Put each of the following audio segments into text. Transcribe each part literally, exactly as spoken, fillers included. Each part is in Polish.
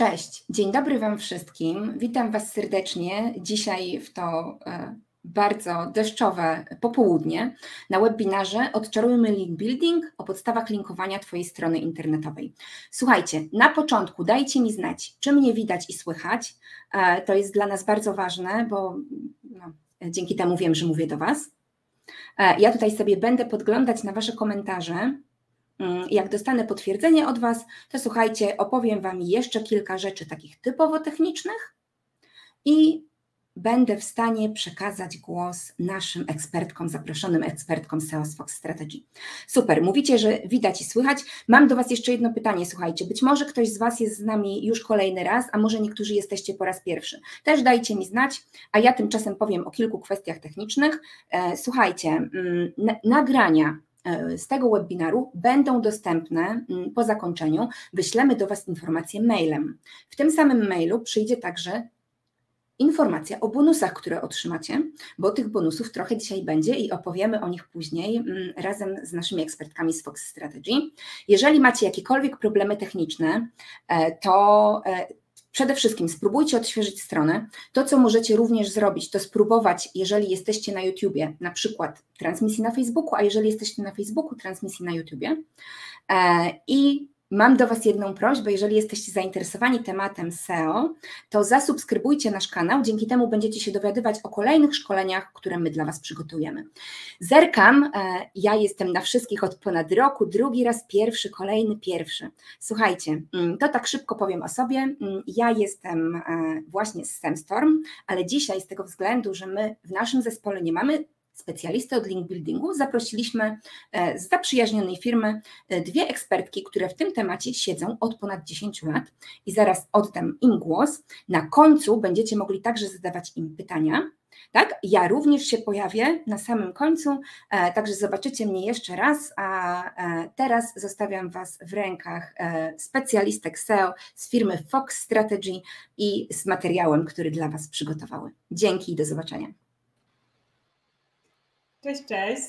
Cześć, dzień dobry Wam wszystkim. Witam Was serdecznie dzisiaj w to e, bardzo deszczowe popołudnie na webinarze Odczarujmy Link Building o podstawach linkowania Twojej strony internetowej. Słuchajcie, na początku dajcie mi znać, czy mnie widać i słychać. E, to jest dla nas bardzo ważne, bo no, dzięki temu wiem, że mówię do Was. E, ja tutaj sobie będę podglądać na Wasze komentarze. Jak dostanę potwierdzenie od Was, to słuchajcie, opowiem Wam jeszcze kilka rzeczy takich typowo technicznych i będę w stanie przekazać głos naszym ekspertkom, zaproszonym ekspertkom S E O z Fox Strategy. Super, mówicie, że widać i słychać. Mam do Was jeszcze jedno pytanie, słuchajcie, być może ktoś z Was jest z nami już kolejny raz, a może niektórzy jesteście po raz pierwszy. Też dajcie mi znać, a ja tymczasem powiem o kilku kwestiach technicznych. Słuchajcie, nagrania z tego webinaru będą dostępne po zakończeniu. Wyślemy do Was informację mailem. W tym samym mailu przyjdzie także informacja o bonusach, które otrzymacie, bo tych bonusów trochę dzisiaj będzie i opowiemy o nich później razem z naszymi ekspertkami z Fox Strategy. Jeżeli macie jakiekolwiek problemy techniczne, to przede wszystkim spróbujcie odświeżyć stronę. To, co możecie również zrobić, to spróbować, jeżeli jesteście na YouTubie, na przykład transmisji na Facebooku, a jeżeli jesteście na Facebooku, transmisji na YouTubie. I mam do Was jedną prośbę, jeżeli jesteście zainteresowani tematem S E O, to zasubskrybujcie nasz kanał, dzięki temu będziecie się dowiadywać o kolejnych szkoleniach, które my dla Was przygotujemy. Zerkam, ja jestem na wszystkich od ponad roku, drugi raz pierwszy, kolejny pierwszy. Słuchajcie, to tak szybko powiem o sobie, ja jestem właśnie z Semstorm, ale dzisiaj z tego względu, że my w naszym zespole nie mamy specjalisty od link buildingu, zaprosiliśmy z zaprzyjaźnionej firmy dwie ekspertki, które w tym temacie siedzą od ponad dziesięciu lat i zaraz oddam im głos. Na końcu będziecie mogli także zadawać im pytania. Tak? Ja również się pojawię na samym końcu, także zobaczycie mnie jeszcze raz, a teraz zostawiam Was w rękach specjalistek S E O z firmy Fox Strategy i z materiałem, który dla Was przygotowały. Dzięki i do zobaczenia. Cześć, cześć.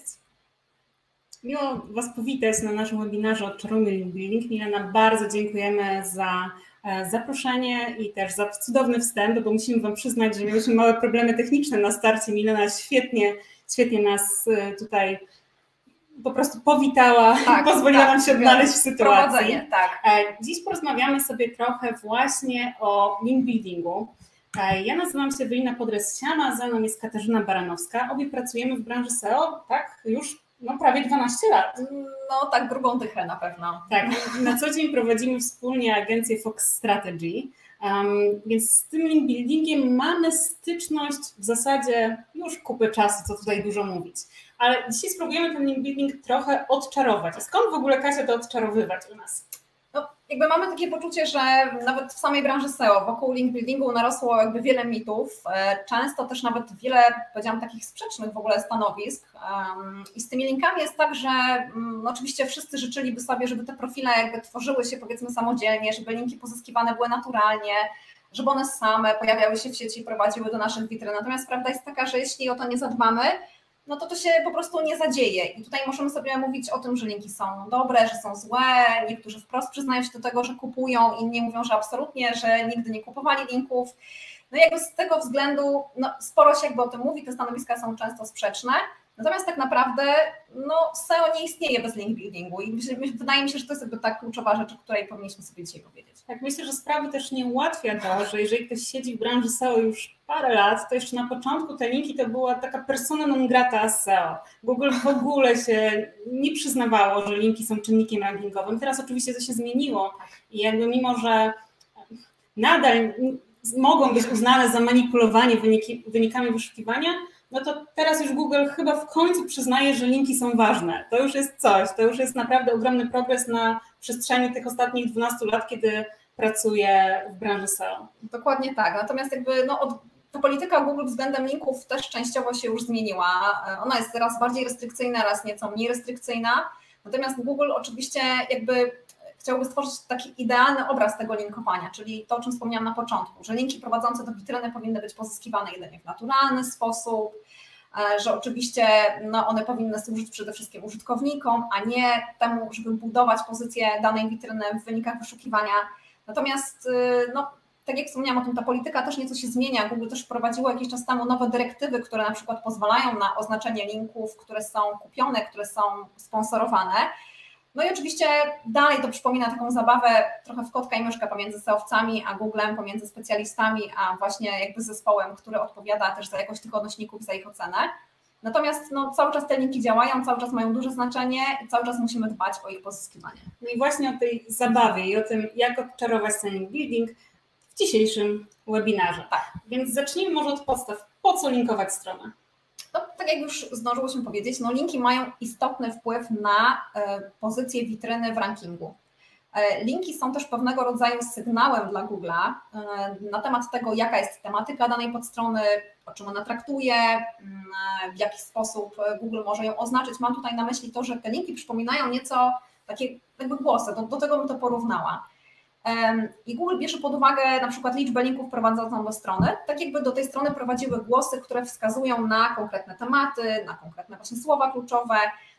Miło Was powitać na naszym webinarze Odczarujmy Link Building. Milena, bardzo dziękujemy za zaproszenie i też za cudowny wstęp, bo musimy Wam przyznać, że mieliśmy małe problemy techniczne na starcie. Milena świetnie, świetnie nas tutaj po prostu powitała, tak, pozwoliła tak, nam się odnaleźć w sytuacji. Tak. Dziś porozmawiamy sobie trochę właśnie o link buildingu. Ja nazywam się Ewelina Podres-Siana, ze mną jest Katarzyna Baranowska. Obie pracujemy w branży S E O, tak, już no, prawie dwanaście lat. No tak, grubą dychę na pewno. Tak, na co dzień prowadzimy wspólnie agencję Fox Strategy, um, więc z tym link buildingiem mamy styczność w zasadzie już kupę czasu, co tutaj dużo mówić. Ale dzisiaj spróbujemy ten link building trochę odczarować. A skąd w ogóle, Kasia, to odczarowywać u nas? No, jakby mamy takie poczucie, że nawet w samej branży S E O wokół link buildingu narosło jakby wiele mitów, często też nawet wiele, powiedziałam, takich sprzecznych w ogóle stanowisk i z tymi linkami jest tak, że no, oczywiście wszyscy życzyliby sobie, żeby te profile jakby tworzyły się powiedzmy samodzielnie, żeby linki pozyskiwane były naturalnie, żeby one same pojawiały się w sieci i prowadziły do naszych witryn, natomiast prawda jest taka, że jeśli o to nie zadbamy, no to to się po prostu nie zadzieje i tutaj możemy sobie mówić o tym, że linki są dobre, że są złe, niektórzy wprost przyznają się do tego, że kupują, inni mówią, że absolutnie, że nigdy nie kupowali linków. No i jakby z tego względu no, sporo się jakby o tym mówi, te stanowiska są często sprzeczne, natomiast tak naprawdę no, S E O nie istnieje bez link buildingu i wydaje mi się, że to jest jakby ta kluczowa rzecz, o której powinniśmy sobie dzisiaj powiedzieć. Tak, myślę, że sprawy też nie ułatwia to, że jeżeli ktoś siedzi w branży S E O już parę lat, to jeszcze na początku te linki to była taka persona non grata S E O. Google w ogóle się nie przyznawało, że linki są czynnikiem rankingowym. Teraz oczywiście to się zmieniło i jakby mimo, że nadal mogą być uznane za manipulowanie wyniki, wynikami wyszukiwania, no to teraz już Google chyba w końcu przyznaje, że linki są ważne. To już jest coś, to już jest naprawdę ogromny progres na przestrzeni tych ostatnich dwunastu lat, kiedy pracuję w branży S E O. Dokładnie tak, natomiast jakby no od, ta polityka Google względem linków też częściowo się już zmieniła. Ona jest teraz bardziej restrykcyjna, raz nieco mniej restrykcyjna, natomiast Google oczywiście jakby chciałby stworzyć taki idealny obraz tego linkowania, czyli to, o czym wspomniałam na początku, że linki prowadzące do witryny powinny być pozyskiwane jedynie w naturalny sposób, że oczywiście no, one powinny służyć przede wszystkim użytkownikom, a nie temu, żeby budować pozycję danej witryny w wynikach wyszukiwania Natomiast no, tak jak wspomniałam o tym, ta polityka też nieco się zmienia. Google też wprowadziło jakiś czas temu nowe dyrektywy, które na przykład pozwalają na oznaczenie linków, które są kupione, które są sponsorowane. No i oczywiście dalej to przypomina taką zabawę trochę w kotka i myszkę pomiędzy S E O-wcami a Googlem, pomiędzy specjalistami, a właśnie jakby zespołem, który odpowiada też za jakość tych odnośników, za ich ocenę. Natomiast no, cały czas te linki działają, cały czas mają duże znaczenie i cały czas musimy dbać o ich pozyskiwanie. No i właśnie o tej zabawie i o tym, jak odczarować ten link building w dzisiejszym webinarze. Tak. Więc zacznijmy może od podstaw. Po co linkować stronę? No, tak jak już zdążyłyśmy powiedzieć, no, linki mają istotny wpływ na e, pozycję witryny w rankingu. E, linki są też pewnego rodzaju sygnałem dla Google'a e, na temat tego, jaka jest tematyka danej podstrony, o czym ona traktuje, e, w jaki sposób Google może ją oznaczyć. Mam tutaj na myśli to, że te linki przypominają nieco takie jakby głosy, do, do tego bym to porównała. I Google bierze pod uwagę na przykład liczbę linków prowadzącą do strony, tak jakby do tej strony prowadziły głosy, które wskazują na konkretne tematy, na konkretne właśnie słowa kluczowe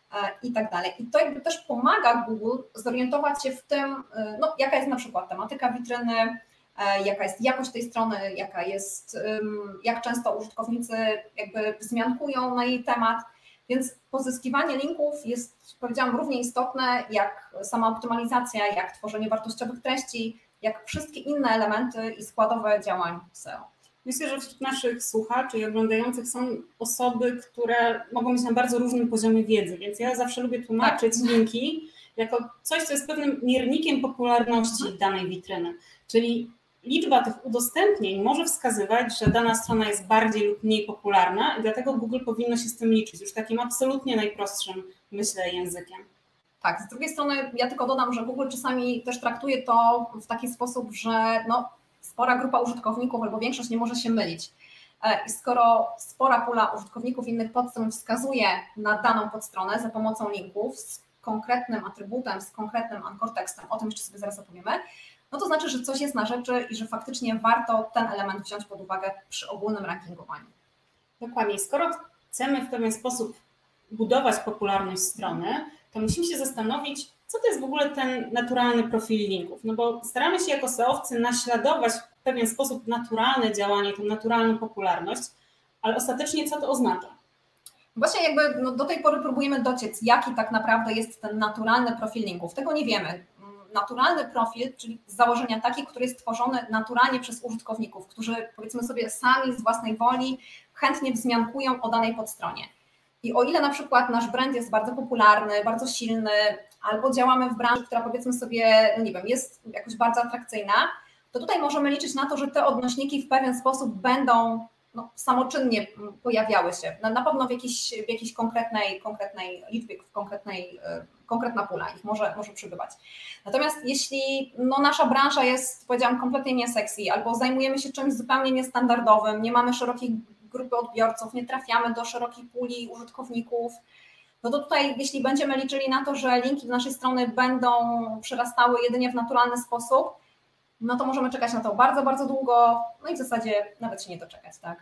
i tak dalej. I to jakby też pomaga Google zorientować się w tym, no, jaka jest na przykład tematyka witryny, jaka jest jakość tej strony, jaka jest, jak często użytkownicy jakby wzmiankują na jej temat. Więc pozyskiwanie linków jest, powiedziałam, równie istotne jak sama optymalizacja, jak tworzenie wartościowych treści, jak wszystkie inne elementy i składowe działań S E O. Myślę, że wśród naszych słuchaczy i oglądających są osoby, które mogą być na bardzo różnym poziomie wiedzy, więc ja zawsze lubię tłumaczyć tak. linki jako coś, co jest pewnym miernikiem popularności danej witryny, czyli liczba tych udostępnień może wskazywać, że dana strona jest bardziej lub mniej popularna i dlatego Google powinno się z tym liczyć, już takim absolutnie najprostszym, myślę, językiem. Tak, z drugiej strony ja tylko dodam, że Google czasami też traktuje to w taki sposób, że no, spora grupa użytkowników albo większość nie może się mylić. I skoro spora pula użytkowników innych podstron wskazuje na daną podstronę za pomocą linków z konkretnym atrybutem, z konkretnym anchor tekstem, o tym jeszcze sobie zaraz opowiemy, no to znaczy, że coś jest na rzeczy i że faktycznie warto ten element wziąć pod uwagę przy ogólnym rankingowaniu. Dokładnie. Skoro chcemy w pewien sposób budować popularność strony, to musimy się zastanowić, co to jest w ogóle ten naturalny profil linków. No bo staramy się jako S E O-wcy naśladować w pewien sposób naturalne działanie, tą naturalną popularność, ale ostatecznie co to oznacza? Właśnie jakby no do tej pory próbujemy dociec, jaki tak naprawdę jest ten naturalny profil linków. Tego nie wiemy. Naturalny profil, czyli z założenia taki, który jest tworzony naturalnie przez użytkowników, którzy powiedzmy sobie sami z własnej woli chętnie wzmiankują o danej podstronie. I o ile na przykład nasz brand jest bardzo popularny, bardzo silny, albo działamy w branży, która powiedzmy sobie, no nie wiem, jest jakoś bardzo atrakcyjna, to tutaj możemy liczyć na to, że te odnośniki w pewien sposób będą no, samoczynnie pojawiały się, na, na pewno w jakiejś, w jakiejś konkretnej, konkretnej liczbie, w konkretnej, konkretna pula ich może, może przybywać. Natomiast jeśli no, nasza branża jest, powiedziałam, kompletnie nie sexy, albo zajmujemy się czymś zupełnie niestandardowym, nie mamy szerokiej grupy odbiorców, nie trafiamy do szerokiej puli użytkowników, no to tutaj jeśli będziemy liczyli na to, że linki do naszej strony będą przerastały jedynie w naturalny sposób, no to możemy czekać na to bardzo, bardzo długo, no i w zasadzie nawet się nie doczekać, tak?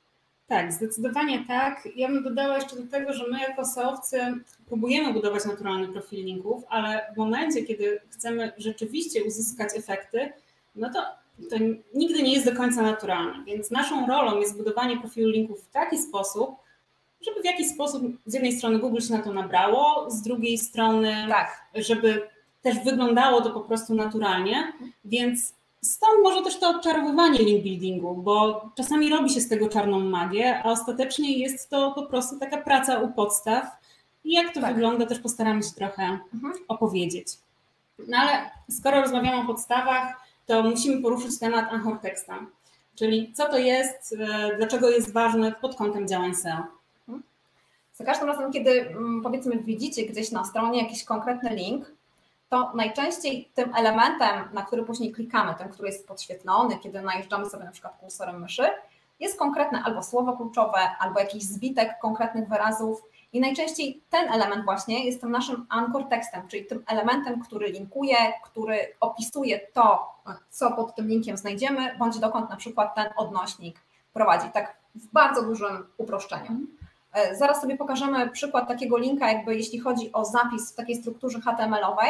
Tak, zdecydowanie tak. Ja bym dodała jeszcze do tego, że my jako S E O-wcy próbujemy budować naturalny profil linków, ale w momencie, kiedy chcemy rzeczywiście uzyskać efekty, no to, to nigdy nie jest do końca naturalne, więc naszą rolą jest budowanie profilu linków w taki sposób, żeby w jakiś sposób z jednej strony Google się na to nabrało, z drugiej strony, tak, żeby też wyglądało to po prostu naturalnie, więc stąd może też to odczarowywanie link buildingu, bo czasami robi się z tego czarną magię, a ostatecznie jest to po prostu taka praca u podstaw i jak to tak. wygląda też postaramy się trochę mhm. opowiedzieć. No ale skoro rozmawiamy o podstawach, to musimy poruszyć temat anchor teksta, czyli co to jest, dlaczego jest ważne pod kątem działań S E O. Za każdym razem, kiedy powiedzmy widzicie gdzieś na stronie jakiś konkretny link, to najczęściej tym elementem, na który później klikamy, ten, który jest podświetlony, kiedy najeżdżamy sobie na przykład kursorem myszy, jest konkretne albo słowo kluczowe, albo jakiś zbitek konkretnych wyrazów i najczęściej ten element właśnie jest tym naszym anchor tekstem, czyli tym elementem, który linkuje, który opisuje to, co pod tym linkiem znajdziemy, bądź dokąd na przykład ten odnośnik prowadzi, tak w bardzo dużym uproszczeniu. Zaraz sobie pokażemy przykład takiego linka, jakby jeśli chodzi o zapis w takiej strukturze H T M L owej.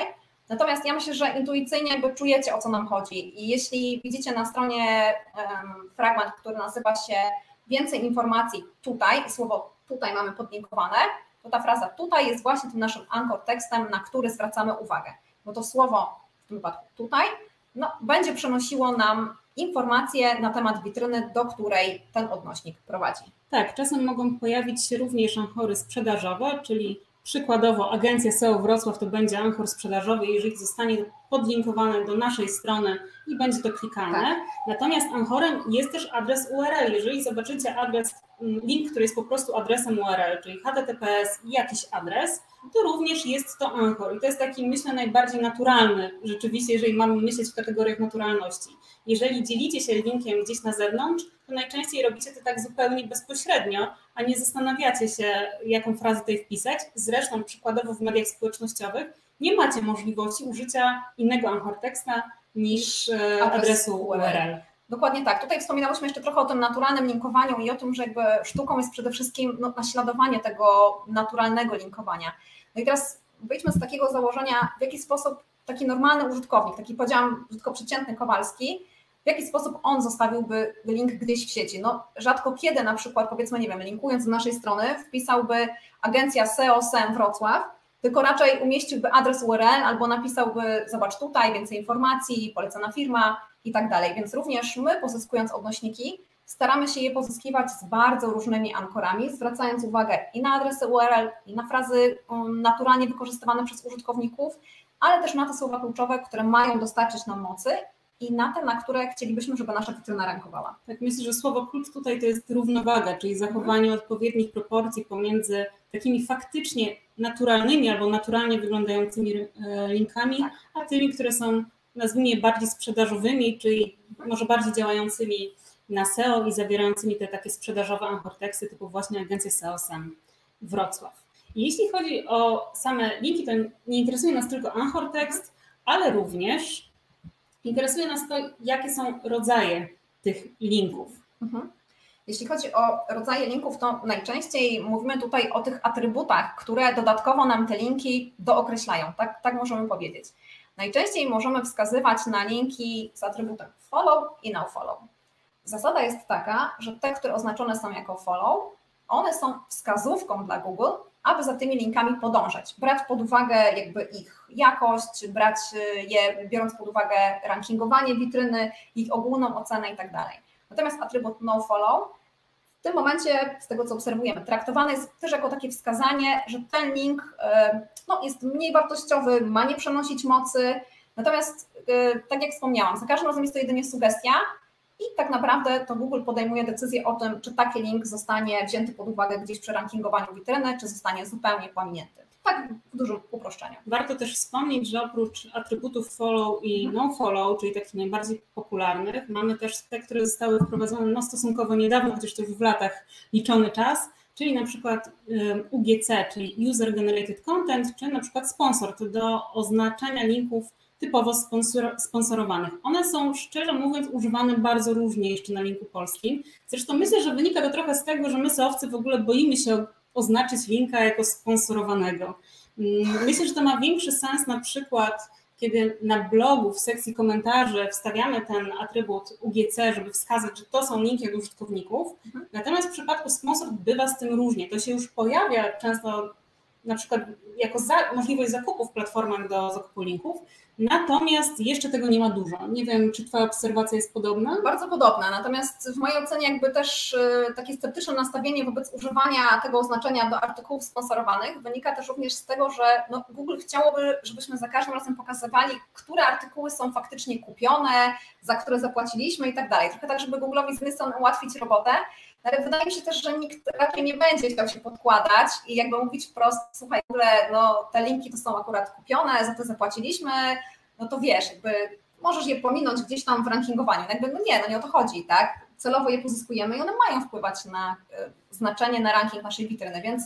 Natomiast ja myślę, że intuicyjnie jakby czujecie, o co nam chodzi i jeśli widzicie na stronie um, fragment, który nazywa się więcej informacji tutaj, słowo tutaj mamy podlinkowane, to ta fraza tutaj jest właśnie tym naszym anchor tekstem, na który zwracamy uwagę, bo to słowo w tym wypadku tutaj no, będzie przenosiło nam informacje na temat witryny, do której ten odnośnik prowadzi. Tak, czasem mogą pojawić się również anchory sprzedażowe, czyli przykładowo agencja S E O Wrocław to będzie anchor sprzedażowy, jeżeli zostanie podlinkowane do naszej strony i będzie to klikalne. Tak. Natomiast anchorem jest też adres U R L. Jeżeli zobaczycie adres, link, który jest po prostu adresem U R L, czyli H T T P S i jakiś adres, to również jest to anchor. I to jest taki, myślę, najbardziej naturalny rzeczywiście, jeżeli mamy myśleć w kategoriach naturalności. Jeżeli dzielicie się linkiem gdzieś na zewnątrz, to najczęściej robicie to tak zupełnie bezpośrednio, a nie zastanawiacie się, jaką frazę tutaj wpisać. Zresztą przykładowo w mediach społecznościowych nie macie możliwości użycia innego anchor teksta niż adres adresu U R L. Dokładnie tak. Tutaj wspominałyśmy jeszcze trochę o tym naturalnym linkowaniu i o tym, że jakby sztuką jest przede wszystkim no, naśladowanie tego naturalnego linkowania. No i teraz wyjdźmy z takiego założenia, w jaki sposób taki normalny użytkownik, taki powiedziałam użytkownik Kowalski, w jaki sposób on zostawiłby link gdzieś w sieci. No rzadko kiedy na przykład, powiedzmy, nie wiem, linkując do naszej strony, wpisałby agencja S E O S E M Wrocław, tylko raczej umieściłby adres U R L albo napisałby zobacz tutaj, więcej informacji, polecana firma i tak dalej. Więc również my, pozyskując odnośniki, staramy się je pozyskiwać z bardzo różnymi ankorami, zwracając uwagę i na adresy U R L, i na frazy naturalnie wykorzystywane przez użytkowników, ale też na te słowa kluczowe, które mają dostarczyć nam mocy i na te, na które chcielibyśmy, żeby nasza witryna rankowała. Tak, myślę, że słowo klucz tutaj to jest równowaga, czyli zachowanie mhm. odpowiednich proporcji pomiędzy takimi faktycznie naturalnymi albo naturalnie wyglądającymi linkami, tak. a tymi, które są, nazwijmy je, bardziej sprzedażowymi, czyli może bardziej działającymi na S E O i zawierającymi te takie sprzedażowe anchor teksty typu właśnie agencja S E O S E M Wrocław. I jeśli chodzi o same linki, to nie interesuje nas tylko anchor tekst, ale również interesuje nas to, jakie są rodzaje tych linków. Mhm. Jeśli chodzi o rodzaje linków, to najczęściej mówimy tutaj o tych atrybutach, które dodatkowo nam te linki dookreślają, tak, tak możemy powiedzieć. Najczęściej możemy wskazywać na linki z atrybutem follow i nofollow. Zasada jest taka, że te, które oznaczone są jako follow, one są wskazówką dla Google, aby za tymi linkami podążać, brać pod uwagę jakby ich jakość, brać je, biorąc pod uwagę rankingowanie witryny, ich ogólną ocenę i tak dalej. Natomiast atrybut nofollow w tym momencie, z tego co obserwujemy, traktowany jest też jako takie wskazanie, że ten link no, jest mniej wartościowy, ma nie przenosić mocy, natomiast tak jak wspomniałam, za każdym razem jest to jedynie sugestia i tak naprawdę to Google podejmuje decyzję o tym, czy taki link zostanie wzięty pod uwagę gdzieś przy rankingowaniu witryny, czy zostanie zupełnie pominięty. Tak w dużym uproszczeniu. Warto też wspomnieć, że oprócz atrybutów follow i nofollow, czyli takich najbardziej popularnych, mamy też te, które zostały wprowadzone no, stosunkowo niedawno, chociaż to już w latach liczony czas, czyli na przykład U G C, czyli User Generated Content, czy na przykład Sponsored do oznaczania linków typowo sponsor, sponsorowanych. One są, szczerze mówiąc, używane bardzo różnie jeszcze na rynku polskim. Zresztą myślę, że wynika to trochę z tego, że my S E O-wcy w ogóle boimy się oznaczyć linka jako sponsorowanego. Myślę, że to ma większy sens na przykład, kiedy na blogu w sekcji komentarzy wstawiamy ten atrybut U G C, żeby wskazać, że to są linki od użytkowników. Mhm. Natomiast w przypadku sponsor bywa z tym różnie. To się już pojawia często na przykład jako za, możliwość zakupu w platformach do zakupu linków, natomiast jeszcze tego nie ma dużo. Nie wiem, czy Twoja obserwacja jest podobna? Bardzo podobna, natomiast w mojej ocenie jakby też takie sceptyczne nastawienie wobec używania tego oznaczenia do artykułów sponsorowanych wynika też również z tego, że no, Google chciałoby, żebyśmy za każdym razem pokazywali, które artykuły są faktycznie kupione, za które zapłaciliśmy i tak dalej. Trochę tak, żeby Google'owi z jednej strony ułatwić robotę, ale wydaje mi się też, że nikt raczej nie będzie chciał się podkładać i jakby mówić wprost, słuchaj, w ogóle no, te linki to są akurat kupione, za to zapłaciliśmy, no to wiesz, jakby możesz je pominąć gdzieś tam w rankingowaniu. Jakby, no nie, no nie o to chodzi, tak? Celowo je pozyskujemy i one mają wpływać na y, znaczenie, na ranking naszej witryny, więc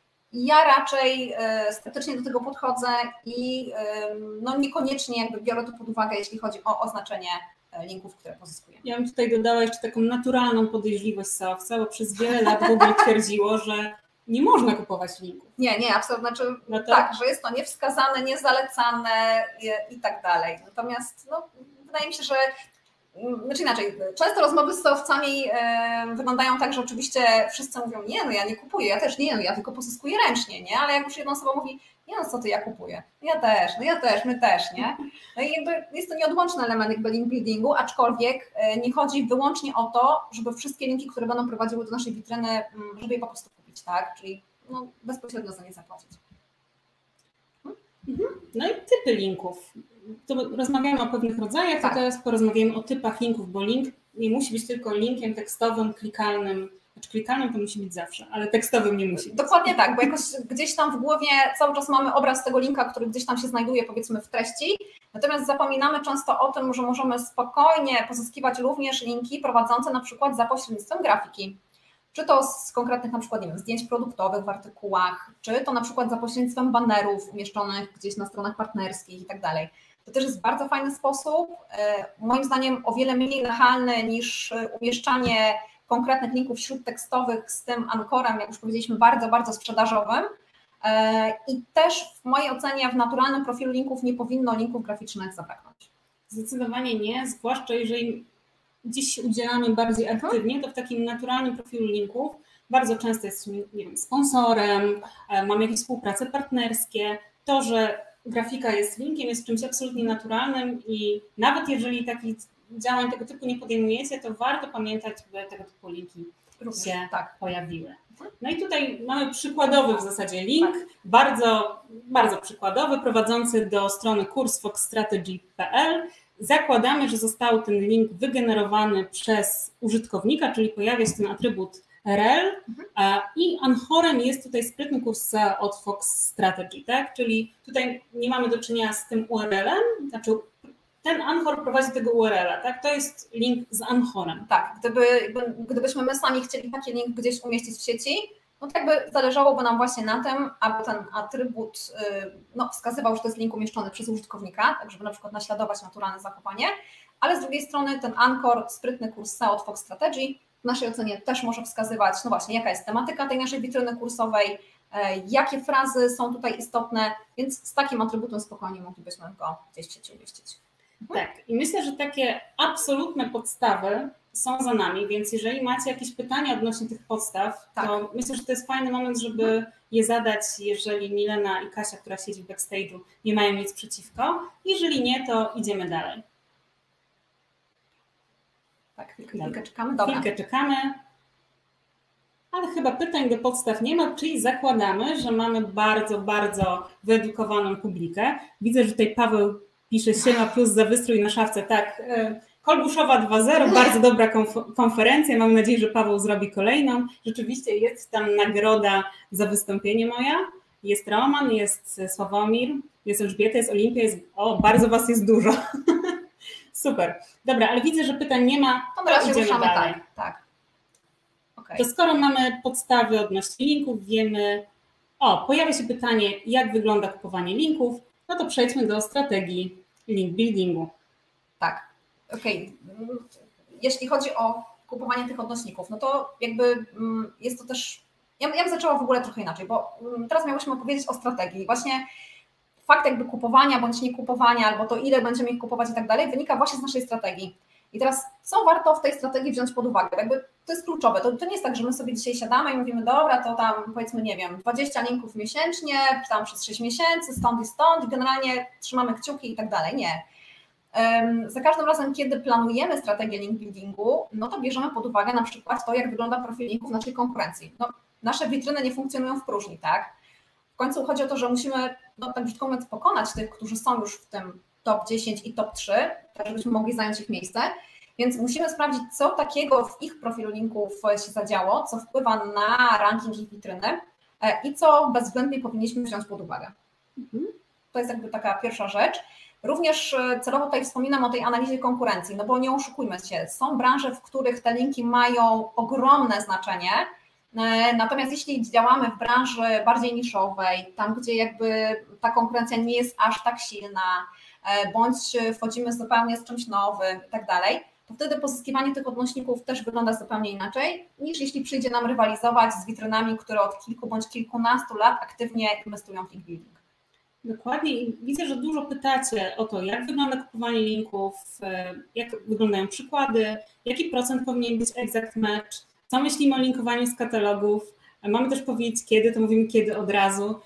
ja raczej y, sceptycznie do tego podchodzę i y, no niekoniecznie jakby biorę to pod uwagę, jeśli chodzi o oznaczenie linków, które pozyskujemy. Ja bym tutaj dodała jeszcze taką naturalną podejrzliwość S E O-wca, bo przez wiele lat Google twierdziło, że nie można kupować linków. Nie, nie, absolutnie. Znaczy, no to... Tak, że jest to niewskazane, niezalecane i, i tak dalej. Natomiast no, wydaje mi się, że Znaczy inaczej, często rozmowy z seowcami e, wyglądają tak, że oczywiście wszyscy mówią, nie, no ja nie kupuję, ja też nie, no ja tylko pozyskuję ręcznie, nie, ale jak już jedna osoba mówi, nie, no co ty, ja kupuję, no ja też, no ja też, my też, nie. No i jakby jest to nieodłączny element jakby link buildingu, aczkolwiek nie chodzi wyłącznie o to, żeby wszystkie linki, które będą prowadziły do naszej witryny, żeby je po prostu kupić, tak, czyli no, bezpośrednio za nie zapłacić. No i typy linków. To rozmawiamy o pewnych rodzajach, tak. To teraz porozmawiamy o typach linków, bo link nie musi być tylko linkiem tekstowym, klikalnym. Znaczy klikalnym to musi być zawsze, ale tekstowym nie musi być. Dokładnie tak, bo jakoś gdzieś tam w głowie cały czas mamy obraz tego linka, który gdzieś tam się znajduje powiedzmy w treści, natomiast zapominamy często o tym, że możemy spokojnie pozyskiwać również linki prowadzące na przykład za pośrednictwem grafiki. Czy to z konkretnych na przykład nie wiem, zdjęć produktowych w artykułach, czy to na przykład za pośrednictwem banerów umieszczonych gdzieś na stronach partnerskich i tak dalej. To też jest bardzo fajny sposób, moim zdaniem o wiele mniej nachalny niż umieszczanie konkretnych linków śródtekstowych z tym ankorem, jak już powiedzieliśmy, bardzo, bardzo sprzedażowym. I też w mojej ocenie w naturalnym profilu linków nie powinno linków graficznych zabraknąć. Zdecydowanie nie, zwłaszcza jeżeli gdzieś się udzielamy bardziej aktywnie, to w takim naturalnym profilu linków bardzo często jest, nie wiem, sponsorem, mamy jakieś współprace partnerskie. To, że grafika jest linkiem, jest czymś absolutnie naturalnym i nawet jeżeli takich działań tego typu nie podejmujecie, to warto pamiętać, by tego typu linki Również, się tak. pojawiły. No i tutaj mamy przykładowy w zasadzie link, tak. bardzo, bardzo przykładowy, prowadzący do strony kurs fox strategy kropka p l. Zakładamy, że został ten link wygenerowany przez użytkownika, czyli pojawia się ten atrybut R L mhm. i anchorem jest tutaj sprytny kurs od Fox Strategy, tak? Czyli tutaj nie mamy do czynienia z tym U R L-em, znaczy ten anchor prowadzi do tego U R L-a, tak? To jest link z anchorem. Tak, gdyby, gdybyśmy my sami chcieli taki link gdzieś umieścić w sieci, no to jakby zależałoby nam właśnie na tym, aby ten atrybut no, wskazywał, że to jest link umieszczony przez użytkownika, tak żeby na przykład naśladować naturalne zachowanie, ale z drugiej strony ten anchor, sprytny kurs S E O od Fox Strategy w naszej ocenie też może wskazywać, no właśnie, jaka jest tematyka tej naszej witryny kursowej, jakie frazy są tutaj istotne, więc z takim atrybutem spokojnie moglibyśmy go gdzieś w sieci umieścić. Tak, i myślę, że takie absolutne podstawy są za nami, więc jeżeli macie jakieś pytania odnośnie tych podstaw, tak. to myślę, że to jest fajny moment, żeby je zadać, jeżeli Milena i Kasia, która siedzi w backstage'u, nie mają nic przeciwko. Jeżeli nie, to idziemy dalej. Tak, chwilkę, chwilkę czekamy. Dobra. Chwilkę czekamy, ale chyba pytań do podstaw nie ma, czyli zakładamy, że mamy bardzo, bardzo wyedukowaną publikę. Widzę, że tutaj Paweł pisze siema plus za wystrój na szafce. Tak, Kolbuszowa dwa zero, bardzo dobra konf- konferencja. Mam nadzieję, że Paweł zrobi kolejną. Rzeczywiście jest tam nagroda za wystąpienie moja. Jest Roman, jest Sławomir, jest Elżbieta, jest Olimpia. Jest... O, bardzo was jest dużo. Super. Dobra, ale widzę, że pytań nie ma. To teraz się ruszamy dalej. Tak, tak. Okay. To skoro mamy podstawy odnośnie linków, wiemy... O, pojawia się pytanie, jak wygląda kupowanie linków, no to przejdźmy do strategii link buildingu. Tak, okej. Okay. Jeśli chodzi o kupowanie tych odnośników, no to jakby jest to też... Ja, ja bym zaczęła w ogóle trochę inaczej, bo teraz miałyśmy powiedzieć o strategii. Właśnie fakt jakby kupowania bądź nie kupowania, albo to ile będziemy ich kupować i tak dalej, wynika właśnie z naszej strategii. I teraz co warto w tej strategii wziąć pod uwagę? Jakby to jest kluczowe. To, to nie jest tak, że my sobie dzisiaj siadamy i mówimy, dobra, to tam powiedzmy, nie wiem, dwadzieścia linków miesięcznie, tam przez sześć miesięcy, stąd i stąd, i generalnie trzymamy kciuki i tak dalej. Nie. Um, za każdym razem, kiedy planujemy strategię link buildingu, no to bierzemy pod uwagę na przykład to, jak wygląda profil linków naszej konkurencji. No, nasze witryny nie funkcjonują w próżni, tak? W końcu chodzi o to, że musimy, no, tak brzydko mówiąc, pokonać tych, którzy są już w tym top dziesięć i top trzy, tak żebyśmy mogli zająć ich miejsce. Więc musimy sprawdzić, co takiego w ich profilu linków się zadziało, co wpływa na ranking ich witryny i co bezwzględnie powinniśmy wziąć pod uwagę. To jest jakby taka pierwsza rzecz. Również celowo tutaj wspominam o tej analizie konkurencji, no bo nie oszukujmy się, są branże, w których te linki mają ogromne znaczenie, natomiast jeśli działamy w branży bardziej niszowej, tam gdzie jakby ta konkurencja nie jest aż tak silna, bądź wchodzimy zupełnie z czymś nowym i tak dalej, to wtedy pozyskiwanie tych odnośników też wygląda zupełnie inaczej, niż jeśli przyjdzie nam rywalizować z witrynami, które od kilku bądź kilkunastu lat aktywnie inwestują w link building. Dokładnie i widzę, że dużo pytacie o to, jak wygląda kupowanie linków, jak wyglądają przykłady, jaki procent powinien być exact match, co myślimy o linkowaniu z katalogów. Mamy też powiedzieć kiedy, to mówimy kiedy od razu.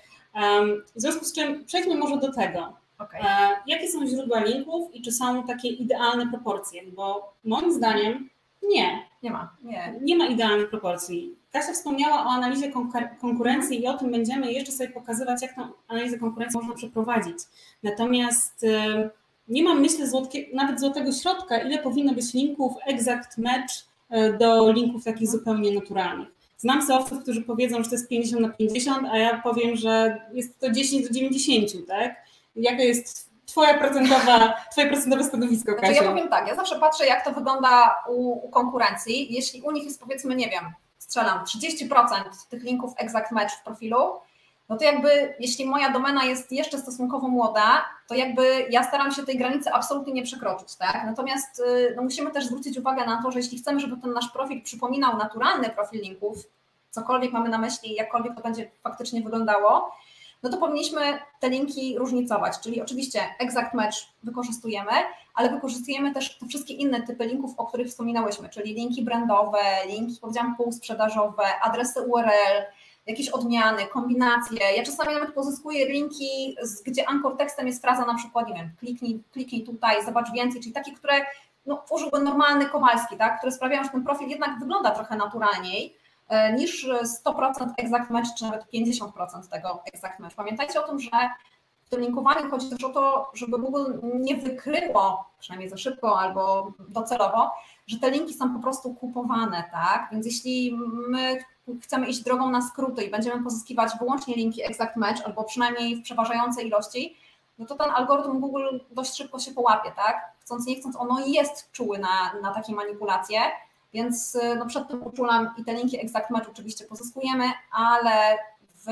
W związku z czym przejdźmy może do tego. Okay. Jakie są źródła linków i czy są takie idealne proporcje? Bo moim zdaniem nie. Nie ma. Nie, nie ma idealnych proporcji. Kasia wspomniała o analizie konkurencji i o tym będziemy jeszcze sobie pokazywać, jak tę analizę konkurencji można przeprowadzić. Natomiast nie mam, myślę, złotkie, nawet złotego środka, ile powinno być linków exact match do linków takich zupełnie naturalnych. Znam seowców, którzy powiedzą, że to jest pięćdziesiąt na pięćdziesiąt, a ja powiem, że jest to dziesięć do dziewięćdziesięciu, tak? Jaka jest twoja procentowa, twoje procentowe stanowisko, Kasia? Znaczy ja powiem tak, ja zawsze patrzę, jak to wygląda u, u konkurencji. Jeśli u nich jest, powiedzmy, nie wiem, strzelam trzydzieści procent tych linków exact match w profilu, no to jakby jeśli moja domena jest jeszcze stosunkowo młoda, to jakby ja staram się tej granicy absolutnie nie przekroczyć, tak? Natomiast no, musimy też zwrócić uwagę na to, że jeśli chcemy, żeby ten nasz profil przypominał naturalny profil linków, cokolwiek mamy na myśli, jakkolwiek to będzie faktycznie wyglądało, no to powinniśmy te linki różnicować, czyli oczywiście exact match wykorzystujemy, ale wykorzystujemy też te wszystkie inne typy linków, o których wspominałyśmy, czyli linki brandowe, linki, powiedziałam, półsprzedażowe, adresy U R L, jakieś odmiany, kombinacje. Ja czasami nawet pozyskuję linki, gdzie anchor tekstem jest fraza na przykład, nie wiem, kliknij, kliknij tutaj, zobacz więcej, czyli takie, które no, użyłby normalny Kowalski, tak, które sprawiają, że ten profil jednak wygląda trochę naturalniej niż sto procent exact match, czy nawet pięćdziesiąt procent tego exact match. Pamiętajcie o tym, że w tym linkowaniu chodzi też o to, żeby Google nie wykryło, przynajmniej za szybko albo docelowo, że te linki są po prostu kupowane, tak? Więc jeśli my chcemy iść drogą na skróty i będziemy pozyskiwać wyłącznie linki exact match, albo przynajmniej w przeważającej ilości, no to ten algorytm Google dość szybko się połapie, tak? Chcąc nie chcąc, ono jest czuły na, na takie manipulacje, więc no przed tym uczulam i te linki exact match oczywiście pozyskujemy, ale w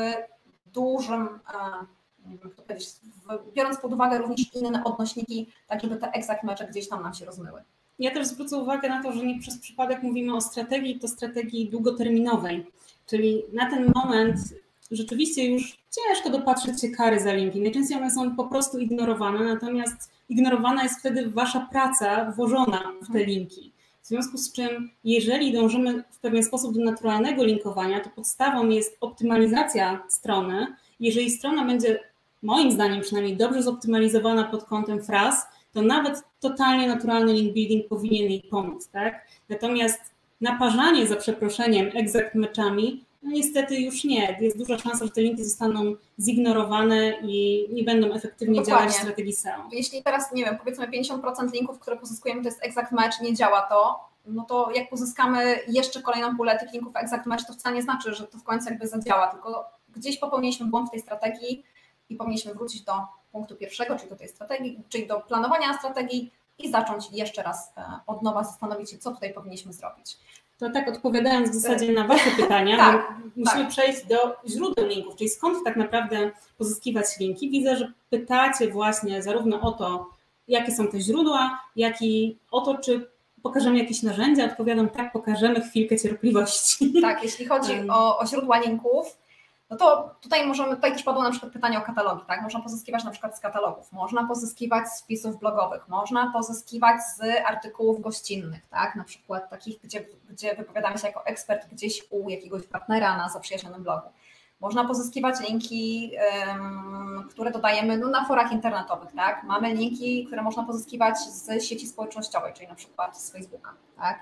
dużym, nie wiem jak to powiedzieć, w, biorąc pod uwagę również inne odnośniki, tak żeby te exact matche gdzieś tam nam się rozmyły. Ja też zwrócę uwagę na to, że nie przez przypadek mówimy o strategii, to strategii długoterminowej, czyli na ten moment rzeczywiście już ciężko dopatrzeć się kary za linki. Najczęściej one są po prostu ignorowane, natomiast ignorowana jest wtedy wasza praca włożona w te linki. W związku z czym, jeżeli dążymy w pewien sposób do naturalnego linkowania, to podstawą jest optymalizacja strony. Jeżeli strona będzie, moim zdaniem przynajmniej, dobrze zoptymalizowana pod kątem fraz, to nawet totalnie naturalny link building powinien jej pomóc, tak? Natomiast naparzanie, za przeproszeniem, exact matchami, no niestety już nie. Jest duża szansa, że te linki zostaną zignorowane i nie będą efektywnie Dokładnie. działać w strategii S E O. Jeśli teraz, nie wiem, powiedzmy pięćdziesiąt procent linków, które pozyskujemy, to jest exact match, nie działa to, no to jak pozyskamy jeszcze kolejną pulę tych linków exact match, to wcale nie znaczy, że to w końcu jakby zadziała, tylko gdzieś popełniliśmy błąd w tej strategii i powinniśmy wrócić do punktu pierwszego, czyli do tej strategii, czyli do planowania strategii i zacząć jeszcze raz od nowa zastanowić się, co tutaj powinniśmy zrobić. To tak odpowiadając w zasadzie na wasze pytania, tak, musimy tak. przejść do źródeł linków, czyli skąd tak naprawdę pozyskiwać linki. Widzę, że pytacie właśnie zarówno o to, jakie są te źródła, jak i o to, czy pokażemy jakieś narzędzia. Odpowiadam tak, pokażemy, chwilkę cierpliwości. Tak, jeśli chodzi o, o źródła linków, no to tutaj możemy, tutaj też padło na przykład pytanie o katalogi, tak? Można pozyskiwać na przykład z katalogów, można pozyskiwać z wpisów blogowych, można pozyskiwać z artykułów gościnnych, tak? Na przykład takich, gdzie, gdzie wypowiadamy się jako ekspert gdzieś u jakiegoś partnera na zaprzyjaźnionym blogu. Można pozyskiwać linki, um, które dodajemy no, na forach internetowych, tak? Mamy linki, które można pozyskiwać z sieci społecznościowej, czyli na przykład z Facebooka, tak?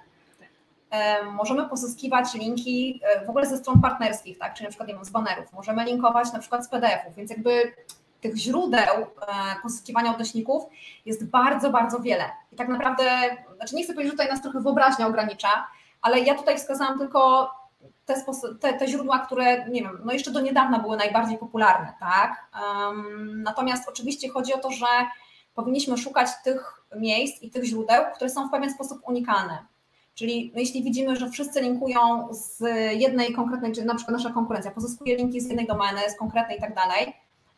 Możemy pozyskiwać linki w ogóle ze stron partnerskich, tak? Czyli na przykład nie wiem, z banerów. Możemy linkować na przykład z P D F-ów, więc jakby tych źródeł pozyskiwania odnośników jest bardzo, bardzo wiele. I tak naprawdę, znaczy nie chcę powiedzieć, że tutaj nas trochę wyobraźnia ogranicza, ale ja tutaj wskazałam tylko te, te, te źródła, które nie wiem, no jeszcze do niedawna były najbardziej popularne, tak? Um, natomiast oczywiście chodzi o to, że powinniśmy szukać tych miejsc i tych źródeł, które są w pewien sposób unikalne. Czyli no jeśli widzimy, że wszyscy linkują z jednej konkretnej, czyli na przykład nasza konkurencja pozyskuje linki z jednej domeny, z konkretnej i tak dalej,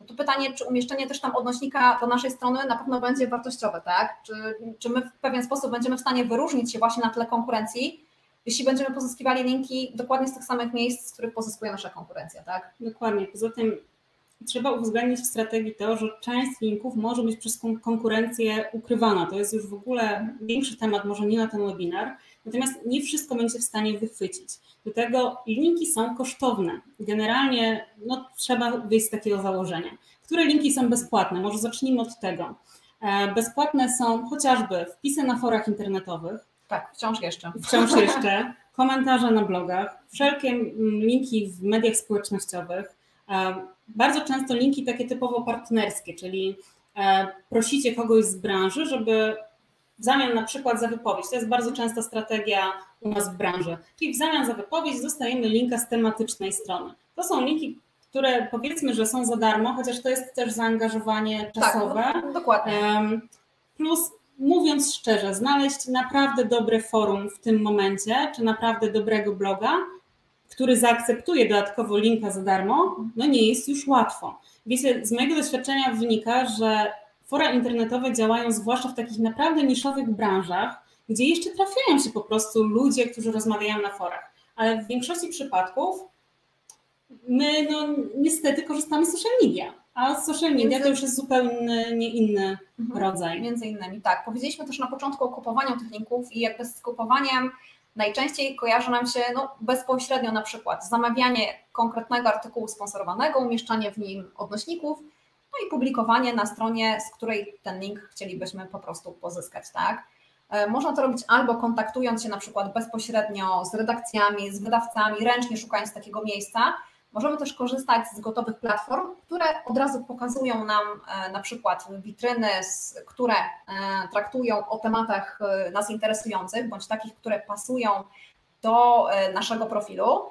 no to pytanie, czy umieszczenie też tam odnośnika do naszej strony na pewno będzie wartościowe, tak? Czy, czy my w pewien sposób będziemy w stanie wyróżnić się właśnie na tle konkurencji, jeśli będziemy pozyskiwali linki dokładnie z tych samych miejsc, z których pozyskuje nasza konkurencja, tak? Dokładnie. Poza tym trzeba uwzględnić w strategii to, że część linków może być przez konkurencję ukrywana. To jest już w ogóle większy temat, może nie na ten webinar, natomiast nie wszystko będzie w stanie wychwycić. Do tego linki są kosztowne. Generalnie no, trzeba wyjść z takiego założenia. Które linki są bezpłatne? Może zacznijmy od tego. Bezpłatne są chociażby wpisy na forach internetowych. Tak, wciąż jeszcze. Wciąż jeszcze. Komentarze na blogach, wszelkie linki w mediach społecznościowych. Bardzo często linki takie typowo partnerskie, czyli prosicie kogoś z branży, żeby w zamian na przykład za wypowiedź, to jest bardzo częsta strategia u nas w branży, czyli w zamian za wypowiedź dostajemy linka z tematycznej strony. To są linki, które powiedzmy, że są za darmo, chociaż to jest też zaangażowanie czasowe. Tak, no, dokładnie. Plus mówiąc szczerze, znaleźć naprawdę dobre forum w tym momencie, czy naprawdę dobrego bloga, który zaakceptuje dodatkowo linka za darmo, no nie jest już łatwo. Wiecie, z mojego doświadczenia wynika, że fora internetowe działają zwłaszcza w takich naprawdę niszowych branżach, gdzie jeszcze trafiają się po prostu ludzie, którzy rozmawiają na forach. Ale w większości przypadków my no, niestety korzystamy z social media, a social media to już jest zupełnie nie inny mhm. rodzaj. Między innymi, tak. Powiedzieliśmy też na początku o kupowaniu tych linków i jakby z kupowaniem najczęściej kojarzy nam się no, bezpośrednio na przykład zamawianie konkretnego artykułu sponsorowanego, umieszczanie w nim odnośników, no i publikowanie na stronie, z której ten link chcielibyśmy po prostu pozyskać, tak? Można to robić albo kontaktując się na przykład bezpośrednio z redakcjami, z wydawcami, ręcznie szukając takiego miejsca. Możemy też korzystać z gotowych platform, które od razu pokazują nam na przykład witryny, które traktują o tematach nas interesujących, bądź takich, które pasują do naszego profilu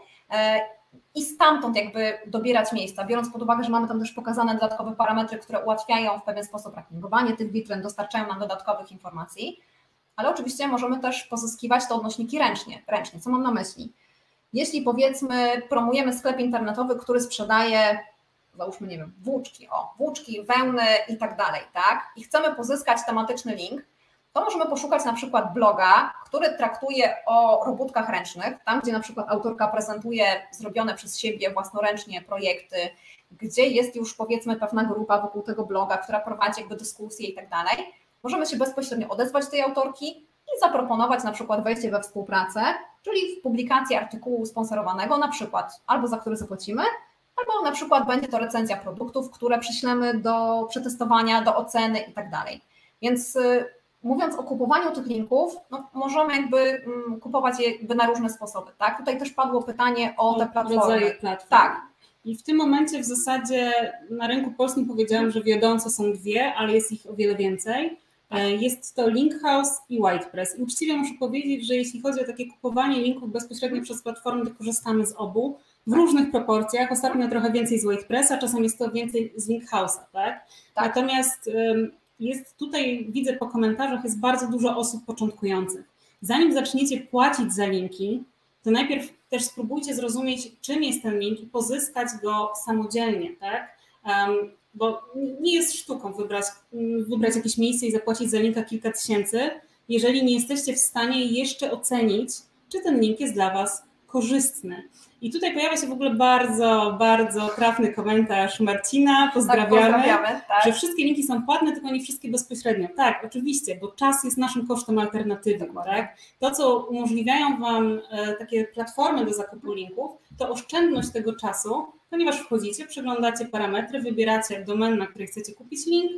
i stamtąd jakby dobierać miejsca, biorąc pod uwagę, że mamy tam też pokazane dodatkowe parametry, które ułatwiają w pewien sposób rankingowanie tych witryn, dostarczają nam dodatkowych informacji, ale oczywiście możemy też pozyskiwać te odnośniki ręcznie. Ręcznie, co mam na myśli? Jeśli powiedzmy promujemy sklep internetowy, który sprzedaje, załóżmy, nie wiem, włóczki, o, włóczki, wełny i tak dalej, tak? I chcemy pozyskać tematyczny link, to możemy poszukać na przykład bloga, który traktuje o robótkach ręcznych, tam gdzie na przykład autorka prezentuje zrobione przez siebie własnoręcznie projekty, gdzie jest już powiedzmy pewna grupa wokół tego bloga, która prowadzi jakby dyskusje i tak dalej. Możemy się bezpośrednio odezwać do tej autorki i zaproponować na przykład wejście we współpracę, czyli w publikację artykułu sponsorowanego, na przykład albo za który zapłacimy, albo na przykład będzie to recenzja produktów, które przyślemy do przetestowania, do oceny i tak dalej. Więc mówiąc o kupowaniu tych linków, no możemy jakby kupować je jakby na różne sposoby, tak? Tutaj też padło pytanie o te platformy. Platform. Tak. I w tym momencie w zasadzie na rynku polskim powiedziałam, że wiodące są dwie, ale jest ich o wiele więcej. Jest to Linkhouse i WhitePress. I uczciwie muszę powiedzieć, że jeśli chodzi o takie kupowanie linków bezpośrednio przez platformy, to korzystamy z obu w różnych proporcjach. Ostatnio trochę więcej z WhitePressa, czasem jest to więcej z Linkhouse'a, tak? tak? Natomiast jest tutaj, widzę po komentarzach, jest bardzo dużo osób początkujących. Zanim zaczniecie płacić za linki, to najpierw też spróbujcie zrozumieć, czym jest ten link i pozyskać go samodzielnie, tak? Um, bo nie jest sztuką wybrać, wybrać jakieś miejsce i zapłacić za linka kilka tysięcy, jeżeli nie jesteście w stanie jeszcze ocenić, czy ten link jest dla Was korzystny. I tutaj pojawia się w ogóle bardzo, bardzo trafny komentarz Marcina, pozdrawiamy, tak, pozdrawiamy tak. że wszystkie linki są płatne, tylko nie wszystkie bezpośrednio. Tak, oczywiście, bo czas jest naszym kosztem alternatywnym. Tak? To, co umożliwiają Wam takie platformy do zakupu linków, to oszczędność tego czasu, ponieważ wchodzicie, przeglądacie parametry, wybieracie domen, na której chcecie kupić link,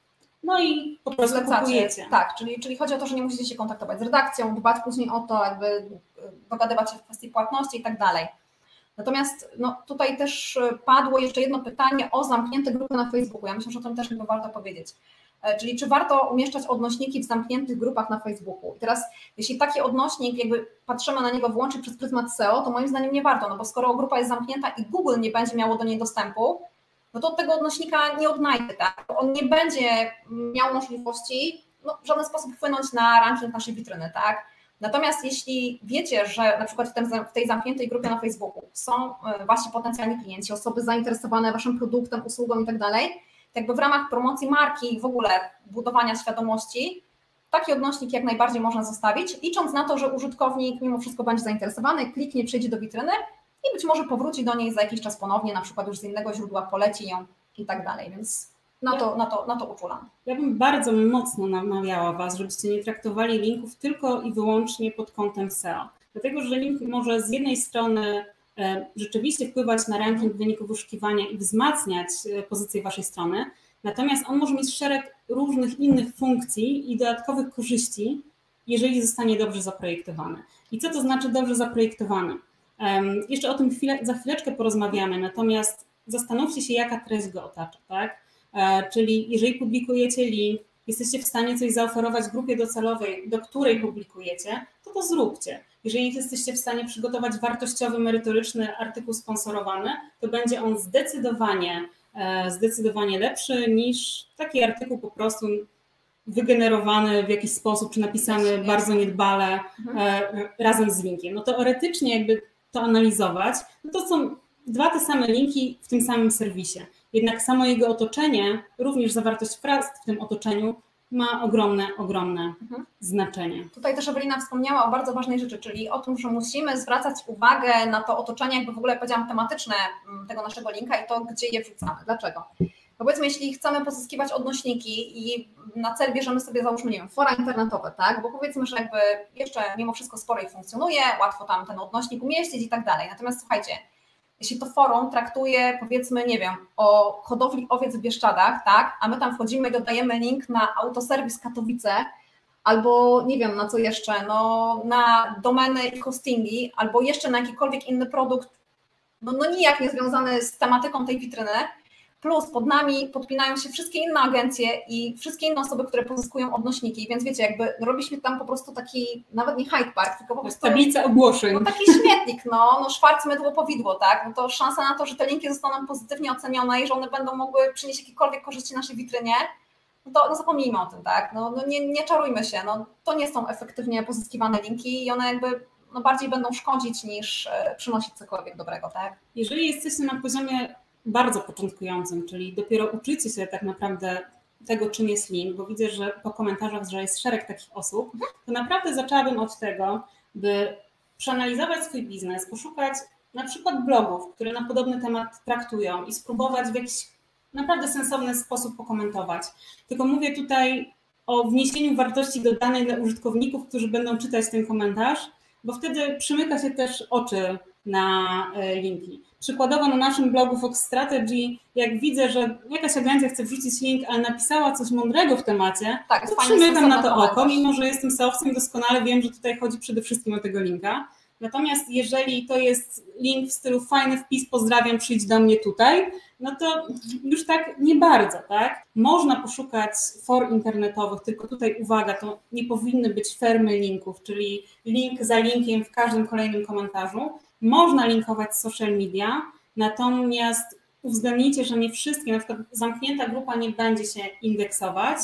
no i po prostu kupujecie. Tak, czyli, czyli chodzi o to, że nie musicie się kontaktować z redakcją, dbać później o to, jakby dogadywać się w kwestii płatności i tak dalej. Natomiast no, tutaj też padło jeszcze jedno pytanie o zamknięte grupy na Facebooku. Ja myślę, że o tym też chyba warto powiedzieć. Czyli czy warto umieszczać odnośniki w zamkniętych grupach na Facebooku? I teraz jeśli taki odnośnik, jakby patrzymy na niego wyłącznie przez pryzmat S E O, to moim zdaniem nie warto, no bo skoro grupa jest zamknięta i Google nie będzie miało do niej dostępu, no to od tego odnośnika nie odnajdzie, tak? On nie będzie miał możliwości no, w żaden sposób wpłynąć na ranking naszej witryny, tak? Natomiast jeśli wiecie, że na przykład w, tym, w tej zamkniętej grupie na Facebooku są wasi potencjalni klienci, osoby zainteresowane waszym produktem, usługą i tak dalej, to jakby w ramach promocji marki i w ogóle budowania świadomości taki odnośnik jak najbardziej można zostawić, licząc na to, że użytkownik mimo wszystko będzie zainteresowany, kliknie, przejdzie do witryny i być może powróci do niej za jakiś czas ponownie, na przykład już z innego źródła, poleci ją i tak dalej, więc na to, na to, na to uczulam. Ja bym bardzo mocno namawiała Was, żebyście nie traktowali linków tylko i wyłącznie pod kątem S E O, dlatego że link może z jednej strony rzeczywiście wpływać na ranking wyników wyszukiwania i wzmacniać pozycję Waszej strony, natomiast on może mieć szereg różnych innych funkcji i dodatkowych korzyści, jeżeli zostanie dobrze zaprojektowany. I co to znaczy dobrze zaprojektowany? Jeszcze o tym chwilę, za chwileczkę porozmawiamy, natomiast zastanówcie się, jaka treść go otacza, tak? Czyli jeżeli publikujecie link, jesteście w stanie coś zaoferować grupie docelowej, do której publikujecie, to to zróbcie. Jeżeli jesteście w stanie przygotować wartościowy, merytoryczny artykuł sponsorowany, to będzie on zdecydowanie, zdecydowanie lepszy niż taki artykuł po prostu wygenerowany w jakiś sposób, czy napisany bardzo niedbale mhm. razem z linkiem. No teoretycznie jakby to analizować, no to są dwa te same linki w tym samym serwisie. Jednak samo jego otoczenie, również zawartość fraz w tym otoczeniu ma ogromne, ogromne mhm. znaczenie. Tutaj też Ewelina wspomniała o bardzo ważnej rzeczy, czyli o tym, że musimy zwracać uwagę na to otoczenie, jakby w ogóle powiedziałam tematyczne tego naszego linka i to, gdzie je wrzucamy. Dlaczego? Bo powiedzmy, jeśli chcemy pozyskiwać odnośniki i na cel bierzemy sobie, załóżmy, nie wiem, fora internetowe, tak? Bo powiedzmy, że jakby jeszcze mimo wszystko sporo ich funkcjonuje, łatwo tam ten odnośnik umieścić i tak dalej. Natomiast słuchajcie, jeśli to forum traktuje, powiedzmy, nie wiem, o hodowli owiec w Bieszczadach, tak, a my tam wchodzimy i dodajemy link na autoserwis Katowice, albo nie wiem na co jeszcze, no na domeny i hostingi, albo jeszcze na jakikolwiek inny produkt, no, no nijak nie związany z tematyką tej witryny, plus pod nami podpinają się wszystkie inne agencje i wszystkie inne osoby, które pozyskują odnośniki, więc wiecie, jakby robiliśmy tam po prostu taki, nawet nie Hyde Park, tylko po prostu tablica ogłoszeń. No taki śmietnik, no, no szwarc, mydło, powidło, tak, no to szansa na to, że te linki zostaną pozytywnie ocenione i że one będą mogły przynieść jakiekolwiek korzyści naszej witrynie, no to no zapomnijmy o tym, tak, no, no nie, nie czarujmy się, no to nie są efektywnie pozyskiwane linki i one jakby no bardziej będą szkodzić niż przynosić cokolwiek dobrego, tak. Jeżeli jesteście na poziomie bardzo początkującym, czyli dopiero uczycie się tak naprawdę tego, czym jest link, bo widzę, że po komentarzach, że jest szereg takich osób, to naprawdę zaczęłabym od tego, by przeanalizować swój biznes, poszukać na przykład blogów, które na podobny temat traktują i spróbować w jakiś naprawdę sensowny sposób pokomentować. Tylko mówię tutaj o wniesieniu wartości dodanej dla użytkowników, którzy będą czytać ten komentarz, bo wtedy przymyka się też oczy na linki. Przykładowo na naszym blogu Fox Strategy, jak widzę, że jakaś agencja chce wrzucić link, ale napisała coś mądrego w temacie, tak, to przymykam na to oko, mimo że jestem S E O-wcem i doskonale wiem, że tutaj chodzi przede wszystkim o tego linka. Natomiast jeżeli to jest link w stylu fajny wpis, pozdrawiam, przyjdź do mnie tutaj, no to już tak nie bardzo, tak? Można poszukać for internetowych, tylko tutaj uwaga, to nie powinny być fermy linków, czyli link za linkiem w każdym kolejnym komentarzu. Można linkować social media, natomiast uwzględnijcie, że nie wszystkie, na przykład zamknięta grupa nie będzie się indeksować.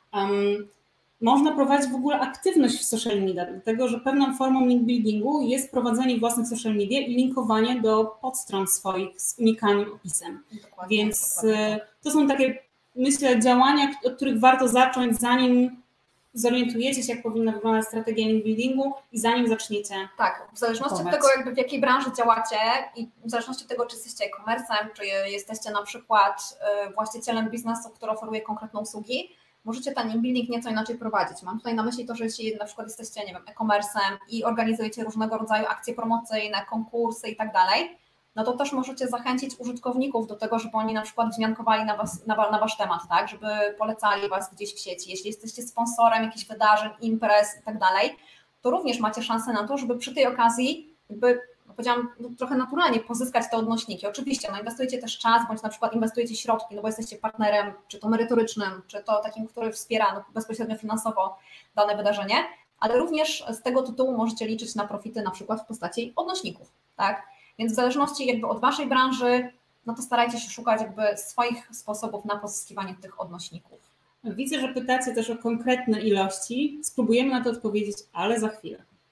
Um, można prowadzić w ogóle aktywność w social media, dlatego że pewną formą link buildingu jest prowadzenie własnych social media i linkowanie do podstron swoich z unikanym opisem. Dokładnie, Więc dokładnie. To są takie, myślę, działania, od których warto zacząć, zanim zorientujecie się, jak powinna wyglądać strategia link buildingu i zanim zaczniecie. Tak, w zależności kupować. Od tego, jakby w jakiej branży działacie i w zależności od tego, czy jesteście e-commerce'em, czy jesteście na przykład właścicielem biznesu, który oferuje konkretne usługi, możecie ten link building nieco inaczej prowadzić. Mam tutaj na myśli to, że jeśli na przykład jesteście, nie wiem, e-commerce'em i organizujecie różnego rodzaju akcje promocyjne, konkursy i tak dalej, no to też możecie zachęcić użytkowników do tego, żeby oni na przykład wzmiankowali na, was, na, na wasz temat, tak, żeby polecali was gdzieś w sieci. Jeśli jesteście sponsorem jakichś wydarzeń, imprez i tak dalej, to również macie szansę na to, żeby przy tej okazji jakby, no powiedziałam, no, trochę naturalnie pozyskać te odnośniki. Oczywiście, no inwestujecie też czas, bądź na przykład inwestujecie środki, no bo jesteście partnerem, czy to merytorycznym, czy to takim, który wspiera no, bezpośrednio finansowo dane wydarzenie, ale również z tego tytułu możecie liczyć na profity na przykład w postaci odnośników, tak? Więc w zależności jakby od waszej branży, no to starajcie się szukać jakby swoich sposobów na pozyskiwanie tych odnośników. Widzę, że pytacie też o konkretne ilości. Spróbujemy na to odpowiedzieć, ale za chwilę.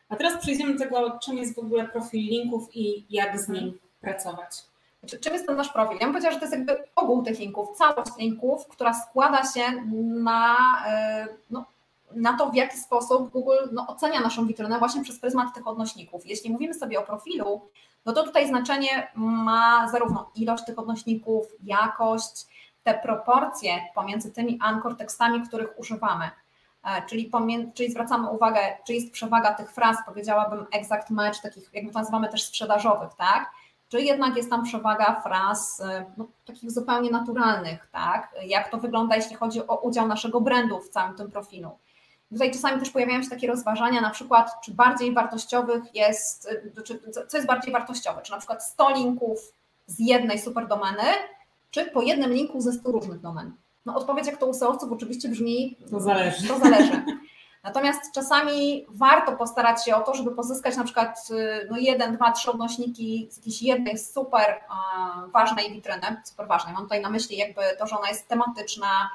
A teraz przejdziemy do tego, czym jest w ogóle profil linków i jak z nim pracować. Czym jest ten nasz profil? Ja bym powiedziała, że to jest jakby ogół tych linków, całość linków, która składa się na, no, na to, w jaki sposób Google no, ocenia naszą witrynę właśnie przez pryzmat tych odnośników. Jeśli mówimy sobie o profilu, no to tutaj znaczenie ma zarówno ilość tych odnośników, jakość, te proporcje pomiędzy tymi anchor tekstami, których używamy. Czyli, czyli zwracamy uwagę, czy jest przewaga tych fraz, powiedziałabym exact match, takich jakby to nazywamy też sprzedażowych, tak? Czy jednak jest tam przewaga fraz no, takich zupełnie naturalnych, tak? Jak to wygląda, jeśli chodzi o udział naszego brandu w całym tym profilu. Tutaj czasami też pojawiają się takie rozważania, na przykład, czy bardziej wartościowych jest, czy, co jest bardziej wartościowe, czy na przykład sto linków z jednej superdomeny, czy po jednym linku ze stu różnych domen. No odpowiedź, jak to u S E O-owców oczywiście brzmi, to zależy. To zależy. Natomiast czasami warto postarać się o to, żeby pozyskać na przykład no jeden, dwa, trzy odnośniki z jakiejś jednej super uh, ważnej witryny, super ważnej. Mam tutaj na myśli jakby to, że ona jest tematyczna,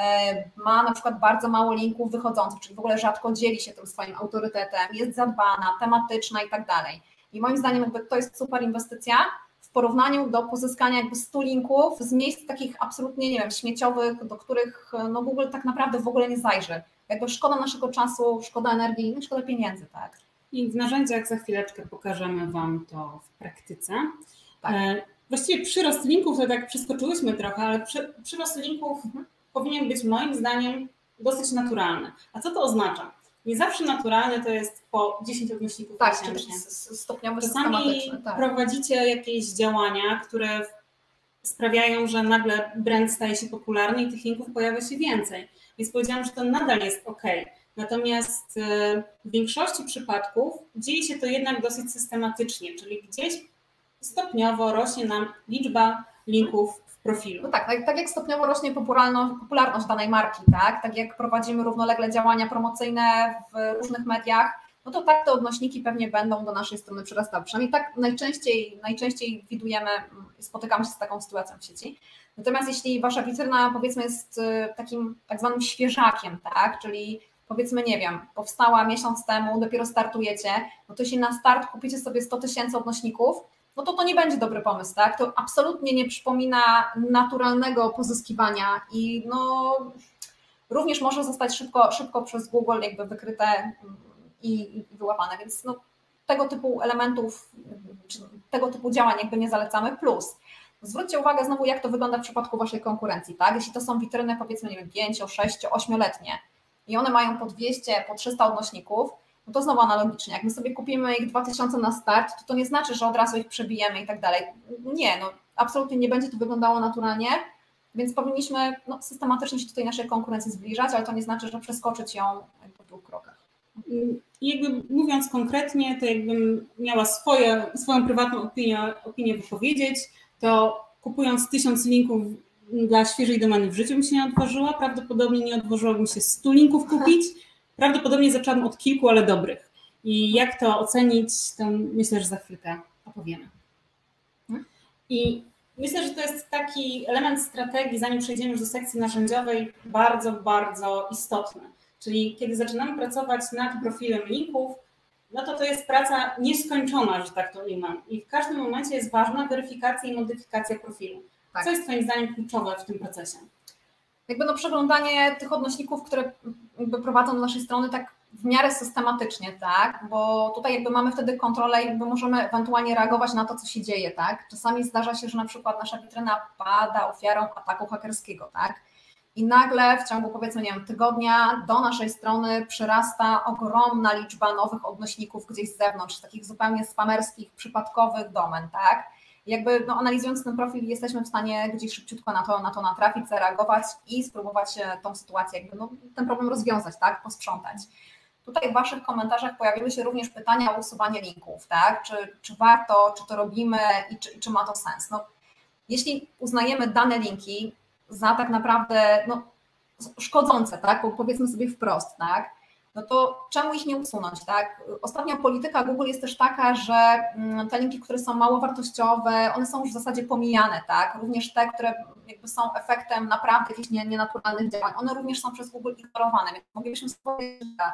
ma na przykład bardzo mało linków wychodzących, czyli w ogóle rzadko dzieli się tym swoim autorytetem, jest zadbana, tematyczna i tak dalej. I moim zdaniem jakby to jest super inwestycja w porównaniu do pozyskania jakby stu linków z miejsc takich absolutnie, nie wiem, śmieciowych, do których no Google tak naprawdę w ogóle nie zajrzy. Jakby szkoda naszego czasu, szkoda energii, no szkoda pieniędzy, tak. I w narzędziach za chwileczkę pokażemy Wam to w praktyce. Tak. Właściwie przyrost linków, to tak przeskoczyłyśmy trochę, ale przy, przyrost linków mhm. powinien być moim zdaniem dosyć naturalny. A co to oznacza? Nie zawsze naturalne to jest po dziesięć odnośników tak, miesięcznie. Stopniowo Czasami tak. prowadzicie jakieś działania, które sprawiają, że nagle brand staje się popularny i tych linków pojawia się więcej. Więc powiedziałam, że to nadal jest ok. Natomiast w większości przypadków dzieje się to jednak dosyć systematycznie, czyli gdzieś stopniowo rośnie nam liczba linków w profilu. No tak, tak, tak jak stopniowo rośnie popularność, popularność danej marki, tak? Tak jak prowadzimy równolegle działania promocyjne w różnych mediach, no to tak te odnośniki pewnie będą do naszej strony przyrastały. Przynajmniej tak najczęściej, najczęściej widujemy, spotykamy się z taką sytuacją w sieci. Natomiast jeśli wasza witryna powiedzmy jest takim tak zwanym świeżakiem, tak? Czyli powiedzmy, nie wiem, powstała miesiąc temu, dopiero startujecie, no to jeśli na start kupicie sobie sto tysięcy odnośników, no to to nie będzie dobry pomysł, tak? To absolutnie nie przypomina naturalnego pozyskiwania i no również może zostać szybko, szybko przez Google jakby wykryte i, i wyłapane, więc no, tego typu elementów, czy tego typu działań jakby nie zalecamy, plus zwróćcie uwagę znowu, jak to wygląda w przypadku waszej konkurencji, tak? Jeśli to są witryny powiedzmy, nie wiem, pięć, sześć, ośmioletnie i one mają po dwieście, po trzysta odnośników, no to znowu analogicznie, jak my sobie kupimy ich dwa tysiące na start, to to nie znaczy, że od razu ich przebijemy i tak dalej. Nie, no absolutnie nie będzie to wyglądało naturalnie, więc powinniśmy no, systematycznie się tutaj naszej konkurencji zbliżać, ale to nie znaczy, że przeskoczyć ją w dwóch krokach. I jakby mówiąc konkretnie, to jakbym miała swoje, swoją prywatną opinię, opinię wypowiedzieć, to kupując tysiąc linków dla świeżej domeny w życiu bym się nie odważyła, prawdopodobnie nie odważyłabym się stu linków kupić, prawdopodobnie zaczęłam od kilku, ale dobrych. I jak to ocenić, to myślę, że za chwilkę opowiemy. I myślę, że to jest taki element strategii, zanim przejdziemy już do sekcji narzędziowej, bardzo, bardzo istotny. Czyli kiedy zaczynamy pracować nad profilem linków, no to to jest praca nieskończona, że tak to ujmę. I w każdym momencie jest ważna weryfikacja i modyfikacja profilu. Tak. Co jest Twoim zdaniem kluczowe w tym procesie? Jakby no przeglądanie tych odnośników, które jakby prowadzą do naszej strony tak w miarę systematycznie, tak, bo tutaj jakby mamy wtedy kontrolę i jakby możemy ewentualnie reagować na to, co się dzieje, tak. Czasami zdarza się, że na przykład nasza witryna pada ofiarą ataku hakerskiego, tak, i nagle w ciągu powiedzmy, nie wiem, tygodnia do naszej strony przyrasta ogromna liczba nowych odnośników gdzieś z zewnątrz, takich zupełnie spamerskich, przypadkowych domen, tak. Jakby no, analizując ten profil jesteśmy w stanie gdzieś szybciutko na to, na to natrafić, zareagować i spróbować tą sytuację, jakby no, ten problem rozwiązać, tak, posprzątać. Tutaj w waszych komentarzach pojawiły się również pytania o usuwanie linków, tak, czy, czy warto, czy to robimy i czy, czy ma to sens. No, jeśli uznajemy dane linki za tak naprawdę no, szkodzące, tak, powiedzmy sobie wprost, tak, no to czemu ich nie usunąć, tak? Ostatnio polityka Google jest też taka, że te linki, które są mało wartościowe, one są już w zasadzie pomijane, tak? Również te, które jakby są efektem naprawdę jakichś nienaturalnych działań, one również są przez Google ignorowane, więc moglibyśmy sobie powiedzieć, że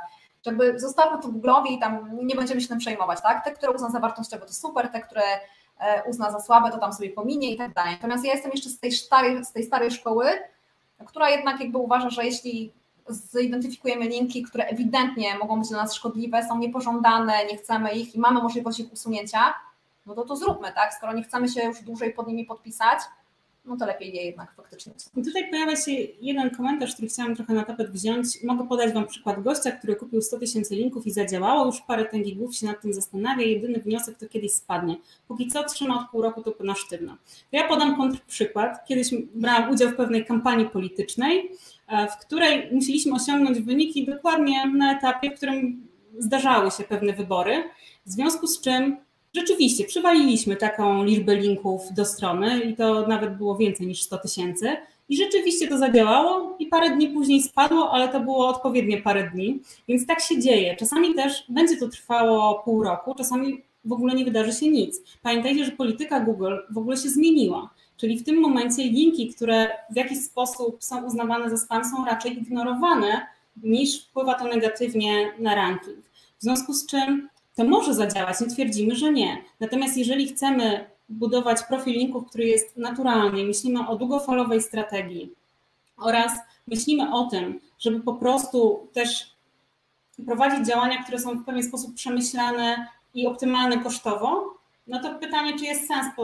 Żeby zostawmy to Google'owi i tam nie będziemy się tym przejmować, tak? Te, które uzna za wartościowe, to super, te, które uzna za słabe, to tam sobie pominie i tak dalej. Natomiast ja jestem jeszcze z tej starej, z tej starej szkoły, która jednak jakby uważa, że jeśli zidentyfikujemy linki, które ewidentnie mogą być dla nas szkodliwe, są niepożądane, nie chcemy ich i mamy możliwość ich usunięcia, no to to zróbmy, tak? Skoro nie chcemy się już dłużej pod nimi podpisać, no to lepiej je jednak faktycznie. I tutaj pojawia się jeden komentarz, który chciałam trochę na tapet wziąć. Mogę podać Wam przykład gościa, który kupił sto tysięcy linków i zadziałało, już parę tęgigów się nad tym zastanawia, jedyny wniosek to kiedyś spadnie. Póki co trzyma od pół roku to na sztywno. To ja podam kontrprzykład. Kiedyś brałam udział w pewnej kampanii politycznej, w której musieliśmy osiągnąć wyniki dokładnie na etapie, w którym zdarzały się pewne wybory, w związku z czym rzeczywiście przywaliliśmy taką liczbę linków do strony i to nawet było więcej niż sto tysięcy i rzeczywiście to zadziałało i parę dni później spadło, ale to było odpowiednie parę dni, więc tak się dzieje. Czasami też będzie to trwało pół roku, czasami w ogóle nie wydarzy się nic. Pamiętajcie, że polityka Google w ogóle się zmieniła, czyli w tym momencie linki, które w jakiś sposób są uznawane za spam, są raczej ignorowane, niż wpływa to negatywnie na ranking. W związku z czym to może zadziałać, nie twierdzimy, że nie. Natomiast jeżeli chcemy budować profil linków, który jest naturalny, myślimy o długofalowej strategii oraz myślimy o tym, żeby po prostu też prowadzić działania, które są w pewien sposób przemyślane i optymalne kosztowo, no to pytanie, czy jest sens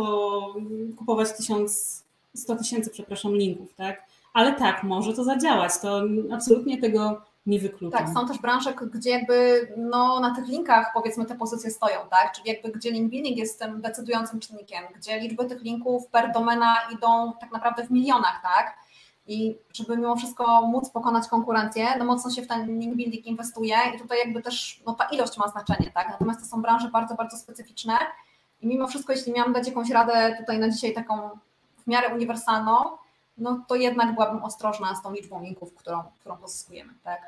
kupować tysiąc, sto tysięcy, przepraszam, linków, tak? Ale tak, może to zadziałać, to absolutnie tego nie wykluczam. Tak, są też branże, gdzie jakby no, na tych linkach powiedzmy te pozycje stoją, tak? Czyli jakby gdzie link building jest tym decydującym czynnikiem, gdzie liczby tych linków per domena idą tak naprawdę w milionach, tak? I żeby mimo wszystko móc pokonać konkurencję, no mocno się w ten link building inwestuje i tutaj jakby też no, ta ilość ma znaczenie, tak? Natomiast to są branże bardzo, bardzo specyficzne i mimo wszystko, jeśli miałam dać jakąś radę tutaj na dzisiaj taką w miarę uniwersalną, no to jednak byłabym ostrożna z tą liczbą linków, którą, którą pozyskujemy, tak?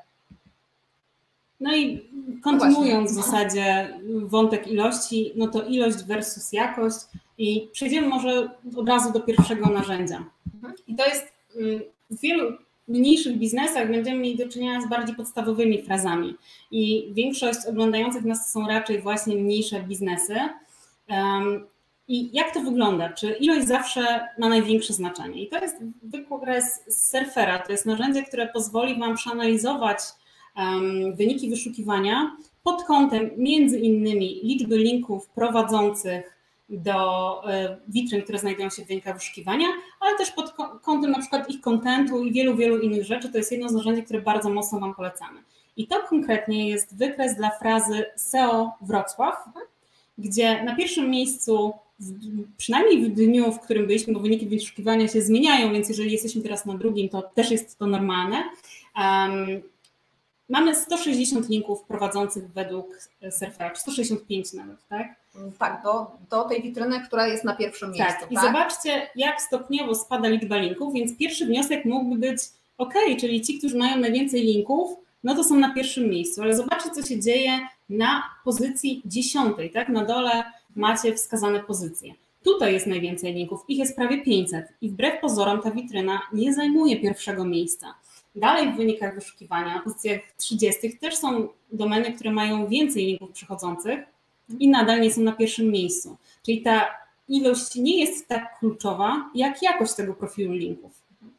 No i kontynuując no w zasadzie wątek ilości, no to ilość versus jakość i przejdziemy może od razu do pierwszego narzędzia. I to jest w wielu mniejszych biznesach będziemy mieli do czynienia z bardziej podstawowymi frazami i większość oglądających nas są raczej właśnie mniejsze biznesy. I jak to wygląda? Czy ilość zawsze ma największe znaczenie? I to jest wykres z Surfera, to jest narzędzie, które pozwoli Wam przeanalizować um, wyniki wyszukiwania pod kątem między innymi liczby linków prowadzących do y, witryn, które znajdują się w wynikach wyszukiwania, ale też pod kątem na przykład ich kontentu i wielu, wielu innych rzeczy. To jest jedno z narzędzi, które bardzo mocno Wam polecamy. I to konkretnie jest wykres dla frazy S E O Wrocław, gdzie na pierwszym miejscu, przynajmniej w dniu, w którym byliśmy, bo wyniki wyszukiwania się zmieniają, więc jeżeli jesteśmy teraz na drugim, to też jest to normalne. Um, mamy sto sześćdziesiąt linków prowadzących według Surfera, czy sto sześćdziesiąt pięć nawet, tak? Tak, do, do tej witryny, która jest na pierwszym miejscu. Tak, i tak? Zobaczcie, jak stopniowo spada liczba linków, więc pierwszy wniosek mógłby być ok, czyli ci, którzy mają najwięcej linków, no to są na pierwszym miejscu, ale zobaczcie, co się dzieje na pozycji dziesiątej, tak? Na dole macie wskazane pozycje. Tutaj jest najwięcej linków, ich jest prawie pięćset i wbrew pozorom ta witryna nie zajmuje pierwszego miejsca. Dalej w wynikach wyszukiwania na pozycjach trzydziestych też są domeny, które mają więcej linków przychodzących i nadal nie są na pierwszym miejscu. Czyli ta ilość nie jest tak kluczowa, jak jakość tego profilu linków.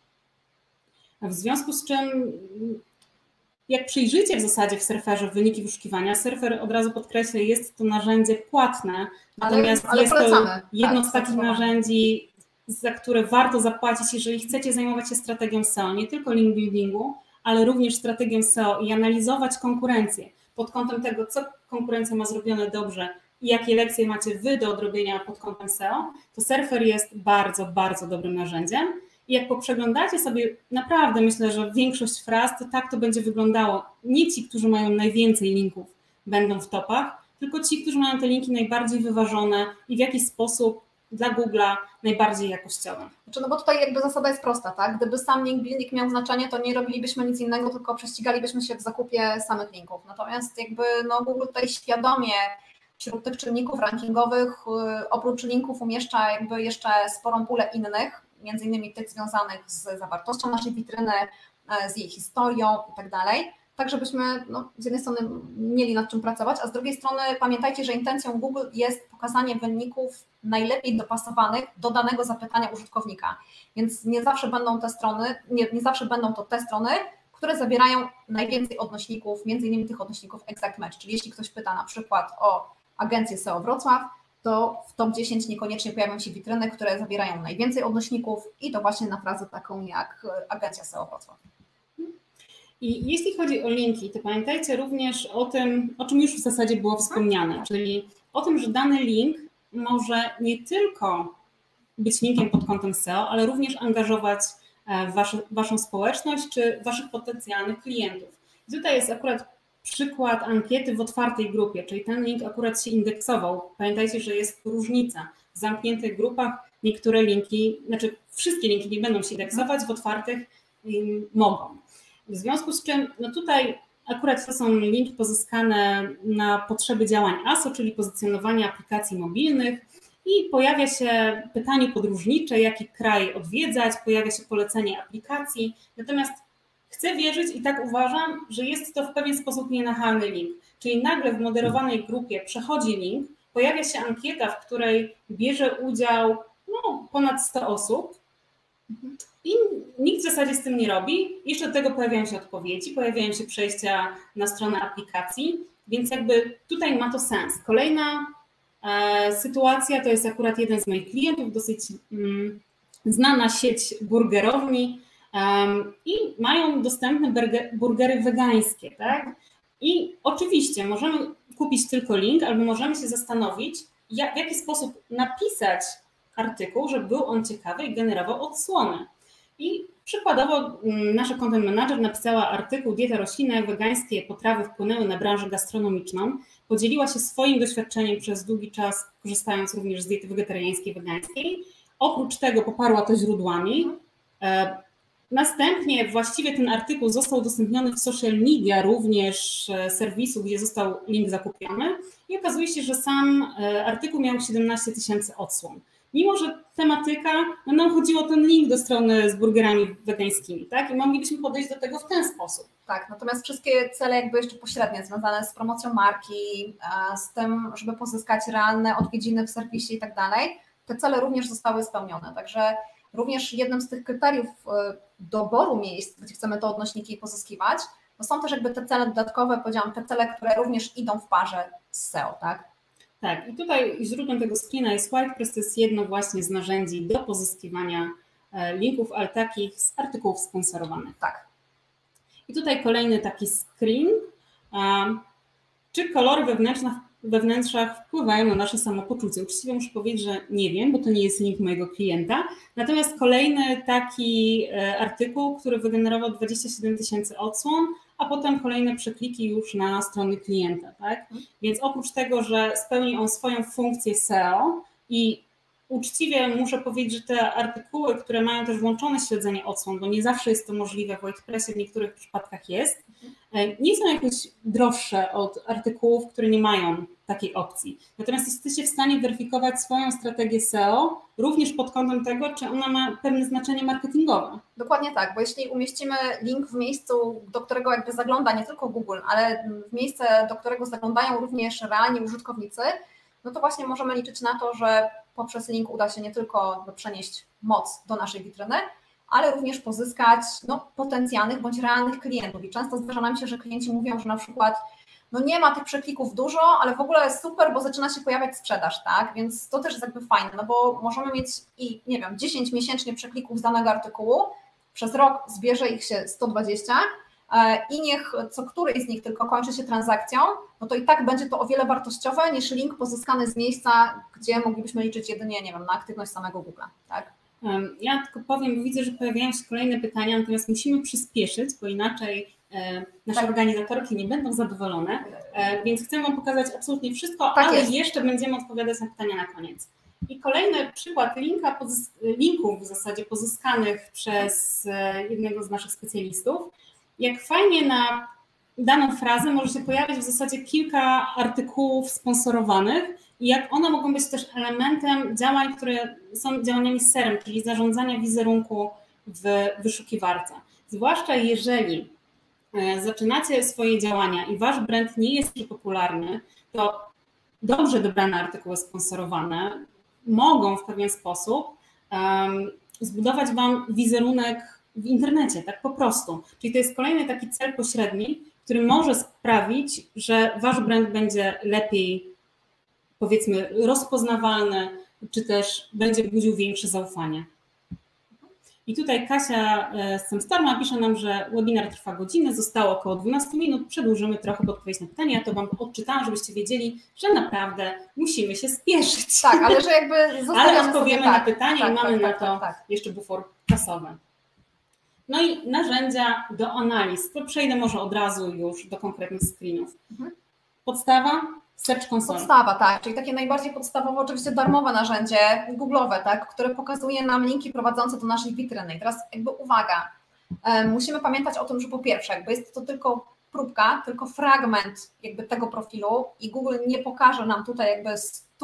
W związku z czym jak przyjrzycie w zasadzie w Surferze wyniki wyszukiwania, Surfer od razu podkreślę, jest to narzędzie płatne, natomiast ale, ale jest polecamy. To jedno tak, z takich narzędzi, za które warto zapłacić, jeżeli chcecie zajmować się strategią S E O, nie tylko link buildingu, ale również strategią S E O i analizować konkurencję pod kątem tego, co konkurencja ma zrobione dobrze i jakie lekcje macie wy do odrobienia pod kątem S E O, to Surfer jest bardzo, bardzo dobrym narzędziem. I jak poprzeglądacie sobie, naprawdę myślę, że większość fraz, to tak to będzie wyglądało. Nie ci, którzy mają najwięcej linków, będą w topach, tylko ci, którzy mają te linki najbardziej wyważone i w jakiś sposób dla Google'a najbardziej jakościowe. Znaczy, no bo tutaj jakby zasada jest prosta, tak? Gdyby sam link building miał znaczenie, to nie robilibyśmy nic innego, tylko prześcigalibyśmy się w zakupie samych linków. Natomiast jakby no Google tutaj świadomie wśród tych czynników rankingowych oprócz linków umieszcza jakby jeszcze sporą pulę innych, między innymi tych związanych z zawartością naszej witryny, z jej historią i tak dalej. tak żebyśmy no, z jednej strony mieli nad czym pracować, a z drugiej strony pamiętajcie, że intencją Google jest pokazanie wyników najlepiej dopasowanych do danego zapytania użytkownika, więc nie zawsze będą te strony, nie, nie zawsze będą to te strony, które zawierają najwięcej odnośników, między innymi tych odnośników exact match, czyli jeśli ktoś pyta na przykład o agencję S E O Wrocław, to w top dziesięć niekoniecznie pojawią się witryny, które zawierają najwięcej odnośników i to właśnie na frazę taką jak agencja S E O Wrocław. I jeśli chodzi o linki, to pamiętajcie również o tym, o czym już w zasadzie było wspomniane, czyli o tym, że dany link może nie tylko być linkiem pod kątem S E O, ale również angażować wasze, waszą społeczność czy waszych potencjalnych klientów. I tutaj jest akurat przykład ankiety w otwartej grupie, czyli ten link akurat się indeksował. Pamiętajcie, że jest różnica. W zamkniętych grupach niektóre linki, znaczy wszystkie linki nie będą się indeksować, w otwartych um, mogą. W związku z czym, no tutaj akurat to są linki pozyskane na potrzeby działań A S O, czyli pozycjonowania aplikacji mobilnych i pojawia się pytanie podróżnicze, jaki kraj odwiedzać, pojawia się polecenie aplikacji, natomiast chcę wierzyć i tak uważam, że jest to w pewien sposób nienachalny link, czyli nagle w moderowanej grupie przechodzi link, pojawia się ankieta, w której bierze udział no, ponad sto osób, i nikt w zasadzie z tym nie robi. Jeszcze do tego pojawiają się odpowiedzi, pojawiają się przejścia na stronę aplikacji, więc jakby tutaj ma to sens. Kolejna e, sytuacja to jest akurat jeden z moich klientów, dosyć mm, znana sieć burgerowni um, i mają dostępne burger, burgery wegańskie, tak? I oczywiście możemy kupić tylko link, albo możemy się zastanowić, jak, w jaki sposób napisać artykuł, żeby był on ciekawy i generował odsłony. I przykładowo nasza content manager napisała artykuł Dieta roślinna, wegańskie potrawy wpłynęły na branżę gastronomiczną. Podzieliła się swoim doświadczeniem przez długi czas, korzystając również z diety wegetariańskiej, wegańskiej. Oprócz tego poparła to źródłami. Następnie właściwie ten artykuł został udostępniony w social media, również serwisu, gdzie został link zakupiony. I okazuje się, że sam artykuł miał siedemnaście tysięcy odsłon. Mimo że tematyka, no nam chodziło o ten link do strony z burgerami wegańskimi, tak? I moglibyśmy podejść do tego w ten sposób. Tak, natomiast wszystkie cele jakby jeszcze pośrednie, związane z promocją marki, z tym, żeby pozyskać realne odwiedziny w serwisie i tak dalej, te cele również zostały spełnione. Także również jednym z tych kryteriów doboru miejsc, gdzie chcemy te odnośniki pozyskiwać, to są też jakby te cele dodatkowe, powiedziałam, te cele, które również idą w parze z S E O, tak? Tak, i tutaj źródłem tego screena jest Whitepress, to jest jedno właśnie z narzędzi do pozyskiwania linków, ale takich z artykułów sponsorowanych. Tak. I tutaj kolejny taki screen. Czy kolory wewnętrzne, we wnętrzach wpływają na nasze samopoczucie? Uczciwie muszę powiedzieć, że nie wiem, bo to nie jest link mojego klienta. Natomiast kolejny taki artykuł, który wygenerował dwadzieścia siedem tysięcy odsłon, a potem kolejne przekliki już na strony klienta. Tak? Więc oprócz tego, że spełni on swoją funkcję S E O i uczciwie muszę powiedzieć, że te artykuły, które mają też włączone śledzenie odsłon, bo nie zawsze jest to możliwe, w WordPressie w niektórych przypadkach jest, nie są jakoś droższe od artykułów, które nie mają takiej opcji. Natomiast jesteście w stanie weryfikować swoją strategię S E O również pod kątem tego, czy ona ma pewne znaczenie marketingowe. Dokładnie tak, bo jeśli umieścimy link w miejscu, do którego jakby zagląda nie tylko Google, ale w miejsce, do którego zaglądają również realni użytkownicy, no to właśnie możemy liczyć na to, że poprzez link uda się nie tylko przenieść moc do naszej witryny, ale również pozyskać no, potencjalnych bądź realnych klientów. I często zdarza nam się, że klienci mówią, że na przykład no nie ma tych przeklików dużo, ale w ogóle jest super, bo zaczyna się pojawiać sprzedaż, tak? Więc to też jest jakby fajne, no bo możemy mieć i nie wiem, dziesięć miesięcznie przeklików z danego artykułu, przez rok zbierze ich się sto dwadzieścia i niech co któryś z nich tylko kończy się transakcją, no to i tak będzie to o wiele wartościowe niż link pozyskany z miejsca, gdzie moglibyśmy liczyć jedynie, nie wiem, na aktywność samego Google'a, tak? Ja tylko powiem, bo widzę, że pojawiają się kolejne pytania, natomiast musimy przyspieszyć, bo inaczej nasze tak. organizatorki nie będą zadowolone, więc chcę Wam pokazać absolutnie wszystko, tak ale jest. Jeszcze będziemy odpowiadać na pytania na koniec. I kolejny przykład linka, linków w zasadzie pozyskanych przez jednego z naszych specjalistów. Jak fajnie na daną frazę może się pojawić w zasadzie kilka artykułów sponsorowanych i jak one mogą być też elementem działań, które są działaniami z serem, czyli zarządzania wizerunku w wyszukiwarce. Zwłaszcza jeżeli zaczynacie swoje działania i wasz brand nie jest jeszcze popularny, to dobrze dobrane artykuły sponsorowane mogą w pewien sposób um, zbudować wam wizerunek w internecie, tak po prostu. Czyli to jest kolejny taki cel pośredni, który może sprawić, że wasz brand będzie lepiej, powiedzmy, rozpoznawalny, czy też będzie budził większe zaufanie. I tutaj Kasia z Semstorma pisze nam, że webinar trwa godzinę, zostało około dwanaście minut, przedłużymy trochę, by odpowiedzieć na pytania. Ja to wam odczytałam, żebyście wiedzieli, że naprawdę musimy się spieszyć. Tak, ale że jakby ale odpowiemy sobie, na tak, pytania tak, i mamy tak, na tak, to tak, tak. jeszcze bufor czasowy. No i narzędzia do analiz. To przejdę może od razu już do konkretnych screenów. Mhm. Podstawa, Search Console. Podstawa, tak, czyli takie najbardziej podstawowe, oczywiście darmowe narzędzie Google'owe, tak, które pokazuje nam linki prowadzące do naszej witryny. I teraz jakby uwaga, e, musimy pamiętać o tym, że po pierwsze, jakby jest to tylko próbka, tylko fragment jakby tego profilu i Google nie pokaże nam tutaj jakby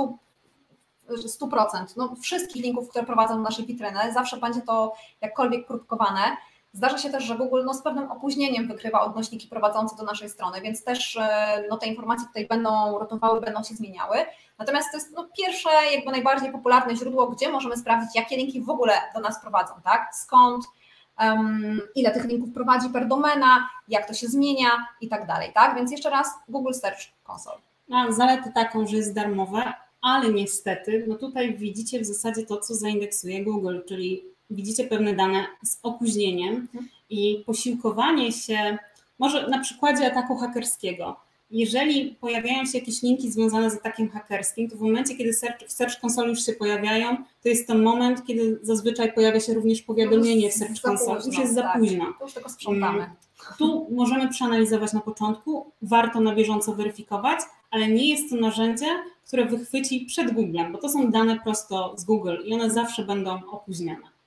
stu procent no, wszystkich linków, które prowadzą do naszej witryny, zawsze będzie to jakkolwiek próbkowane. Zdarza się też, że Google no, z pewnym opóźnieniem wykrywa odnośniki prowadzące do naszej strony, więc też no, te informacje tutaj będą rotowały, będą się zmieniały. Natomiast to jest no, pierwsze, jakby najbardziej popularne źródło, gdzie możemy sprawdzić, jakie linki w ogóle do nas prowadzą, tak? Skąd, um, ile tych linków prowadzi per domena, jak to się zmienia i tak dalej, tak? Więc jeszcze raz Google Search Console. Ma zaletę taką, że jest darmowe, ale niestety, no tutaj widzicie w zasadzie to, co zaindeksuje Google, czyli widzicie pewne dane z opóźnieniem i posiłkowanie się, może na przykładzie ataku hakerskiego. Jeżeli pojawiają się jakieś linki związane z atakiem hakerskim, to w momencie, kiedy search, w Search Console już się pojawiają, to jest to moment, kiedy zazwyczaj pojawia się również powiadomienie w Search Console. Już jest za tak, późno. To już tylko sprzątamy. Tu możemy przeanalizować na początku, warto na bieżąco weryfikować, ale nie jest to narzędzie, które wychwyci przed Googlem, bo to są dane prosto z Google i one zawsze będą opóźnione.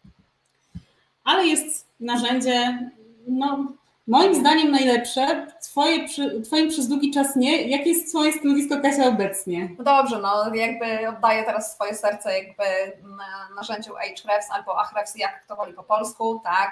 Ale jest narzędzie, no moim zdaniem najlepsze, twoje, twoim przez długi czas nie. Jakie jest twoje stanowisko, Kasia, obecnie? No dobrze, no jakby oddaję teraz swoje serce jakby narzędziu Ahrefs albo Ahrefs, jak kto woli po polsku, tak.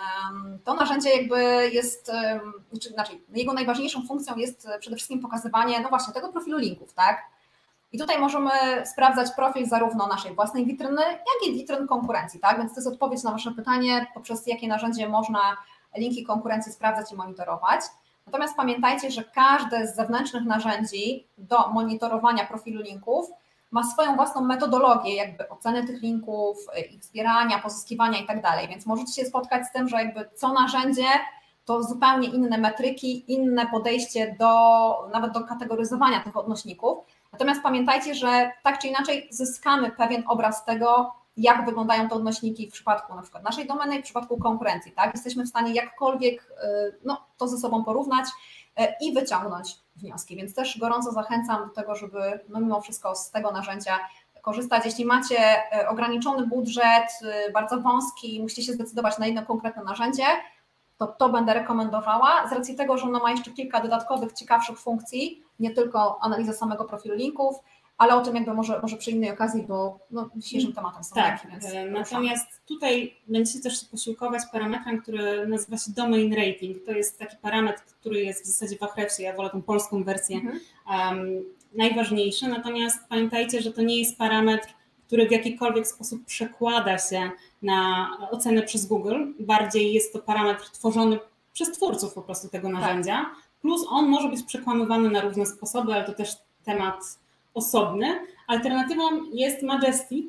To narzędzie jakby jest, czy inaczej, jego najważniejszą funkcją jest przede wszystkim pokazywanie, no właśnie, tego profilu linków, tak. I tutaj możemy sprawdzać profil zarówno naszej własnej witryny, jak i witryn konkurencji, tak? Więc to jest odpowiedź na wasze pytanie, poprzez jakie narzędzie można linki konkurencji sprawdzać i monitorować. Natomiast pamiętajcie, że każde z zewnętrznych narzędzi do monitorowania profilu linków ma swoją własną metodologię jakby oceny tych linków, ich zbierania, pozyskiwania i tak dalej, więc możecie się spotkać z tym, że jakby co narzędzie to zupełnie inne metryki, inne podejście do nawet do kategoryzowania tych odnośników. Natomiast pamiętajcie, że tak czy inaczej zyskamy pewien obraz tego, jak wyglądają te odnośniki w przypadku na przykład naszej domeny i w przypadku konkurencji, tak? Jesteśmy w stanie jakkolwiek no, to ze sobą porównać i wyciągnąć wnioski, więc też gorąco zachęcam do tego, żeby no, mimo wszystko z tego narzędzia korzystać. Jeśli macie ograniczony budżet, bardzo wąski, musicie się zdecydować na jedno konkretne narzędzie, to to będę rekomendowała z racji tego, że ono ma jeszcze kilka dodatkowych, ciekawszych funkcji, nie tylko analiza samego profilu linków, ale o tym jakby może, może przy innej okazji, bo no, dzisiejszym tematem są tak, linki, więc natomiast tutaj będziecie też się posiłkować parametrem, który nazywa się domain rating. To jest taki parametr, który jest w zasadzie w Ahrefsie, ja wolę tą polską wersję, mhm. um, najważniejszy, natomiast pamiętajcie, że to nie jest parametr, który w jakikolwiek sposób przekłada się na ocenę przez Google. Bardziej jest to parametr tworzony przez twórców po prostu tego narzędzia. Tak. Plus on może być przekłamywany na różne sposoby, ale to też temat osobny. Alternatywą jest Majestic.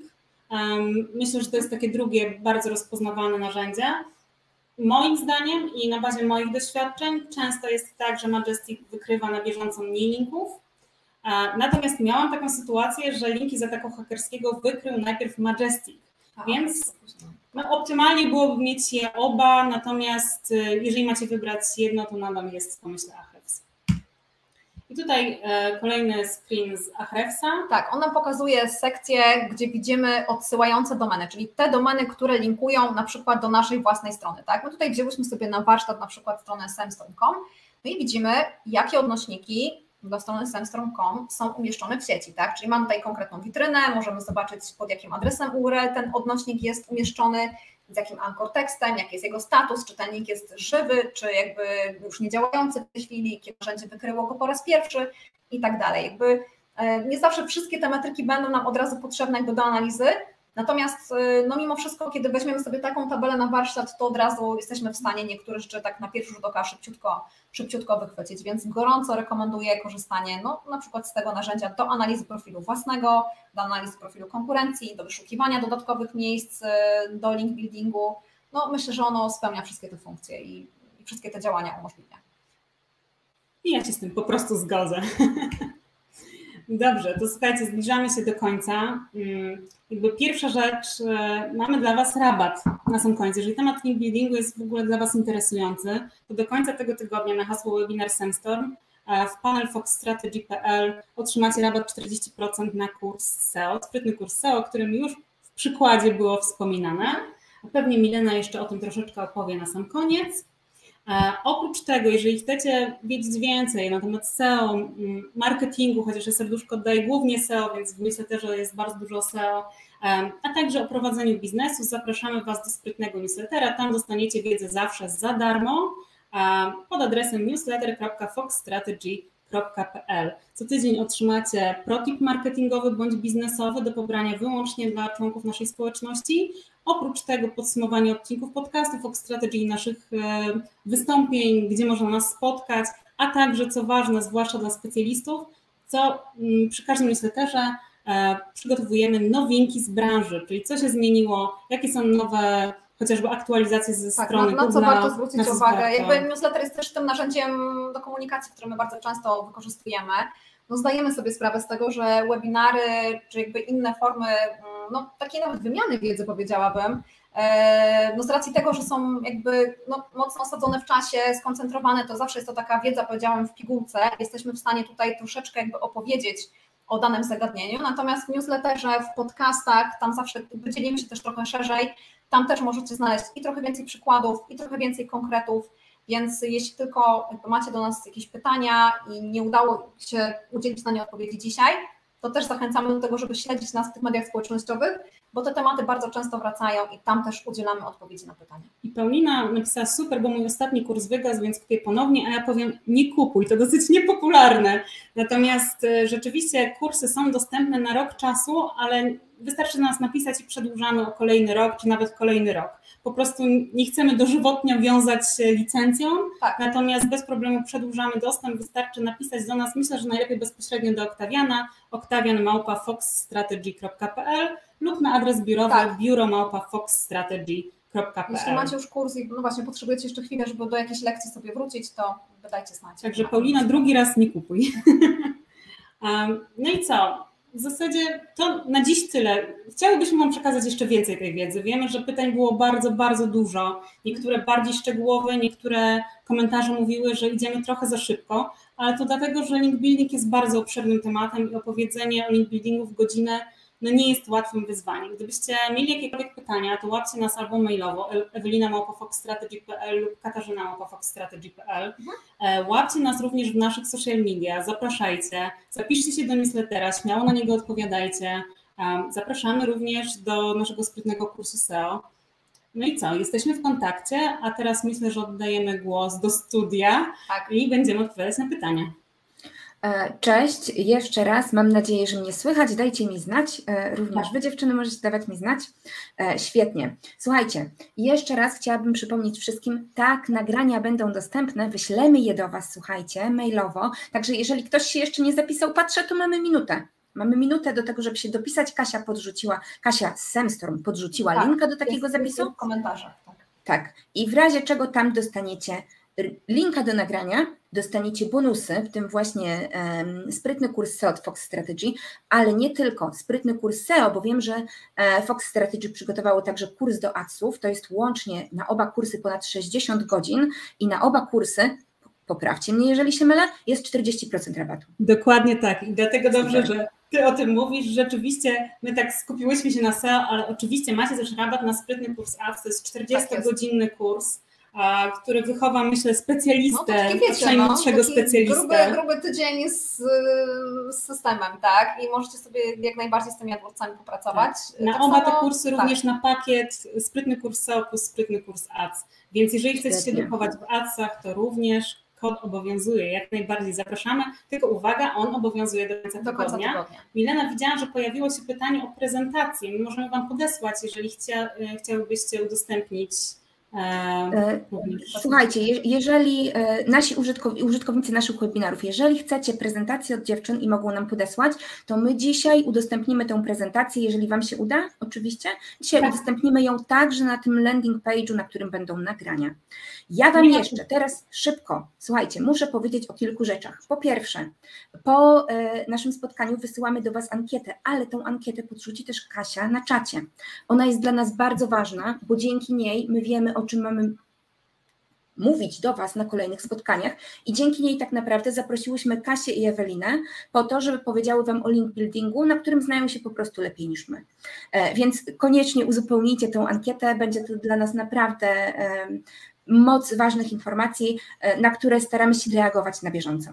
Myślę, że to jest takie drugie bardzo rozpoznawane narzędzie. Moim zdaniem i na bazie moich doświadczeń często jest tak, że Majestic wykrywa na bieżąco mniej linków. Natomiast miałam taką sytuację, że linki z ataku hakerskiego wykrył najpierw Majestic, A, więc no, optymalnie byłoby mieć je oba, natomiast jeżeli macie wybrać jedno, to nadal jest, pomyślę, Ahrefs. I tutaj kolejny screen z Ahrefsa. Tak, on nam pokazuje sekcję, gdzie widzimy odsyłające domeny, czyli te domeny, które linkują na przykład do naszej własnej strony. Tak? My tutaj wzięłyśmy sobie na warsztat na przykład stronę semstorm kropka com, no i widzimy, jakie odnośniki do strony semstorm kropka com są umieszczone w sieci, tak? Czyli mamy tutaj konkretną witrynę, możemy zobaczyć, pod jakim adresem U R L ten odnośnik jest umieszczony, z jakim anchor tekstem, jaki jest jego status, czy czytelnik jest żywy, czy jakby już niedziałający w tej chwili, kiedy narzędzie wykryło go po raz pierwszy i tak dalej. Jakby nie zawsze wszystkie te metryki będą nam od razu potrzebne jakby do analizy, natomiast no mimo wszystko, kiedy weźmiemy sobie taką tabelę na warsztat, to od razu jesteśmy w stanie niektóre rzeczy tak na pierwszy rzut oka szybciutko, szybciutko wychwycić, więc gorąco rekomenduję korzystanie no, na przykład z tego narzędzia do analizy profilu własnego, do analizy profilu konkurencji, do wyszukiwania dodatkowych miejsc do link buildingu. No myślę, że ono spełnia wszystkie te funkcje i, i wszystkie te działania umożliwia. I ja się z tym po prostu zgodzę. Dobrze, to słuchajcie, zbliżamy się do końca. Jakby pierwsza rzecz, mamy dla Was rabat na sam koniec. Jeżeli temat link buildingu jest w ogóle dla Was interesujący, to do końca tego tygodnia na hasło webinar Semstorm w panel fox strategy kropka p l otrzymacie rabat czterdzieści procent na kurs S E O, sprytny kurs S E O, o którym już w przykładzie było wspominane. A pewnie Milena jeszcze o tym troszeczkę opowie na sam koniec. Oprócz tego, jeżeli chcecie wiedzieć więcej na temat S E O, marketingu, chociaż ja serduszko oddaję głównie S E O, więc w newsletterze jest bardzo dużo S E O, a także o prowadzeniu biznesu, zapraszamy Was do sprytnego newslettera. Tam dostaniecie wiedzę zawsze za darmo pod adresem newsletter kropka fox strategy kropka p l. Co tydzień otrzymacie protip marketingowy bądź biznesowy do pobrania wyłącznie dla członków naszej społeczności. Oprócz tego podsumowanie odcinków podcastu Fox Strategy i naszych wystąpień, gdzie można nas spotkać, a także, co ważne, zwłaszcza dla specjalistów, co przy każdym newsletterze przygotowujemy nowinki z branży, czyli co się zmieniło, jakie są nowe chociażby aktualizacje ze tak, strony na, na co warto zwrócić uwagę. Warto. Jakby newsletter jest też tym narzędziem do komunikacji, które my bardzo często wykorzystujemy. No zdajemy sobie sprawę z tego, że webinary czy jakby inne formy, no takiej nawet wymiany wiedzy powiedziałabym, no z racji tego, że są jakby no, mocno osadzone w czasie, skoncentrowane, to zawsze jest to taka wiedza, powiedziałam, w pigułce. Jesteśmy w stanie tutaj troszeczkę jakby opowiedzieć o danym zagadnieniu, natomiast w newsletterze, w podcastach, tam zawsze wydzielimy się też trochę szerzej, tam też możecie znaleźć i trochę więcej przykładów, i trochę więcej konkretów, więc jeśli tylko jakby macie do nas jakieś pytania i nie udało się udzielić na nie odpowiedzi dzisiaj, to też zachęcamy do tego, żeby śledzić nas w tych mediach społecznościowych, bo te tematy bardzo często wracają i tam też udzielamy odpowiedzi na pytania. I Paulina napisała super, bo mój ostatni kurs wygasł, więc kupię ponownie, a ja powiem nie kupuj, to dosyć niepopularne. Natomiast rzeczywiście kursy są dostępne na rok czasu, ale wystarczy do nas napisać i przedłużamy o kolejny rok, czy nawet kolejny rok. Po prostu nie chcemy dożywotnio wiązać się licencją, tak. Natomiast bez problemu przedłużamy dostęp, wystarczy napisać do nas, myślę, że najlepiej bezpośrednio do Oktawiana, oktawian małpa fox strategy kropka p l lub na adres biurowy tak. biuro małpa fox strategy kropka p l. Jeśli macie już kurs i no właśnie potrzebujecie jeszcze chwilę, żeby do jakiejś lekcji sobie wrócić, to dajcie znać. Także Paulina, drugi raz nie kupuj. No i co? W zasadzie to na dziś tyle. Chciałybyśmy Wam przekazać jeszcze więcej tej wiedzy. Wiemy, że pytań było bardzo, bardzo dużo. Niektóre bardziej szczegółowe, niektóre komentarze mówiły, że idziemy trochę za szybko, ale to dlatego, że link building jest bardzo obszernym tematem i opowiedzenie o link buildingu w godzinę no nie jest łatwym wyzwaniem. Gdybyście mieli jakiekolwiek pytania, to łapcie nas albo mailowo ewelina małpa fox strategy kropka p l lub katarzyna małpa fox strategy kropka p l. Mhm. Łapcie nas również w naszych social media, zapraszajcie, zapiszcie się do newslettera, śmiało na niego odpowiadajcie. Zapraszamy również do naszego sprytnego kursu S E O. No i co, jesteśmy w kontakcie, a teraz myślę, że oddajemy głos do studia tak. i będziemy odpowiadać na pytania. Cześć, jeszcze raz, mam nadzieję, że mnie słychać, dajcie mi znać, również Wy dziewczyny możecie dawać mi znać, świetnie. Słuchajcie, jeszcze raz chciałabym przypomnieć wszystkim, tak, nagrania będą dostępne, wyślemy je do Was, słuchajcie, mailowo, także jeżeli ktoś się jeszcze nie zapisał, patrzę, to mamy minutę. Mamy minutę do tego, żeby się dopisać, Kasia podrzuciła, Kasia z Semstorm podrzuciła tak, linka do takiego jest, zapisu. Jest w komentarzach. Tak. tak, i w razie czego tam dostaniecie linka do nagrania, dostaniecie bonusy, w tym właśnie um, sprytny kurs S E O od Fox Strategy, ale nie tylko sprytny kurs S E O, bo wiem, że e, Fox Strategy przygotowało także kurs do adsów, to jest łącznie na oba kursy ponad sześćdziesiąt godzin i na oba kursy, poprawcie mnie, jeżeli się mylę, jest czterdzieści procent rabatu. Dokładnie tak i dlatego dobrze, że Ty o tym mówisz. Rzeczywiście my tak skupiłyśmy się na S E O, ale oczywiście macie też rabat na sprytny kurs ads, to jest czterdziestogodzinny kurs. który wychowa, myślę, specjalistę, no, wiecie, najmłodszego no, specjalistę. Gruby, gruby tydzień z, z systemem, tak? I możecie sobie jak najbardziej z tymi AdWordsami popracować. Tak. Na tak oba samo, te kursy tak. również na pakiet sprytny kurs S E O plus sprytny kurs Ads. Więc jeżeli chcecie się Świetnie. edukować w Adsach, to również kod obowiązuje, jak najbardziej zapraszamy, tylko uwaga, on obowiązuje do końca do końca tygodnia. tygodnia. Milena, widziałam, że pojawiło się pytanie o prezentację. My możemy Wam podesłać, jeżeli chcia, chciałybyście udostępnić. E, Słuchajcie, je, jeżeli e, nasi użytkownicy, użytkownicy naszych webinarów, jeżeli chcecie prezentację od dziewczyn i mogą nam podesłać, to my dzisiaj udostępnimy tę prezentację, jeżeli Wam się uda, oczywiście. Dzisiaj tak. udostępnimy ją także na tym landing page'u, na którym będą nagrania. Ja Wam jeszcze teraz szybko, słuchajcie, muszę powiedzieć o kilku rzeczach. Po pierwsze, po e, naszym spotkaniu wysyłamy do Was ankietę, ale tą ankietę podrzuci też Kasia na czacie. Ona jest dla nas bardzo ważna, bo dzięki niej my wiemy, o czym mamy mówić do Was na kolejnych spotkaniach i dzięki niej tak naprawdę zaprosiłyśmy Kasię i Ewelinę po to, żeby powiedziały Wam o link buildingu, na którym znają się po prostu lepiej niż my. Więc koniecznie uzupełnijcie tę ankietę, będzie to dla nas naprawdę moc ważnych informacji, na które staramy się reagować na bieżąco.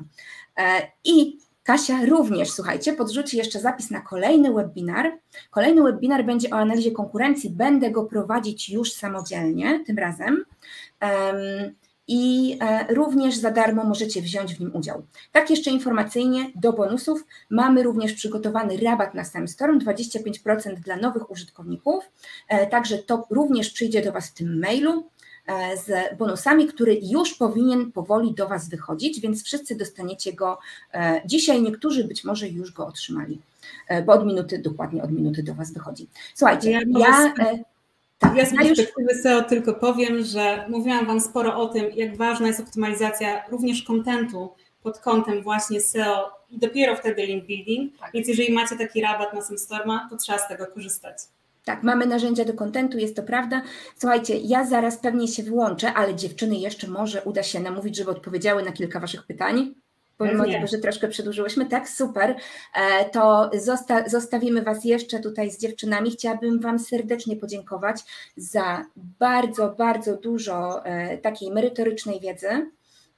I Kasia również, słuchajcie, podrzuci jeszcze zapis na kolejny webinar. Kolejny webinar będzie o analizie konkurencji. Będę go prowadzić już samodzielnie tym razem. Um, I e, również za darmo możecie wziąć w nim udział. Tak jeszcze informacyjnie do bonusów mamy również przygotowany rabat na SEMstorm, dwadzieścia pięć procent dla nowych użytkowników. E, także to również przyjdzie do Was w tym mailu z bonusami, który już powinien powoli do Was wychodzić, więc wszyscy dostaniecie go dzisiaj, niektórzy być może już go otrzymali, bo od minuty, dokładnie od minuty do Was wychodzi. Słuchajcie, ja... ja tak, ja z perspektywy S E O tylko powiem, że mówiłam Wam sporo o tym, jak ważna jest optymalizacja również kontentu pod kątem właśnie S E O i dopiero wtedy link building, tak. Więc jeżeli macie taki rabat na SEMstorma, to trzeba z tego korzystać. Tak, mamy narzędzia do kontentu, jest to prawda. Słuchajcie, ja zaraz pewnie się wyłączę, ale dziewczyny jeszcze może uda się namówić, żeby odpowiedziały na kilka Waszych pytań, pomimo pewnie. tego, że troszkę przedłużyłyśmy. Tak, super. To zosta zostawimy Was jeszcze tutaj z dziewczynami. Chciałabym Wam serdecznie podziękować za bardzo, bardzo dużo takiej merytorycznej wiedzy.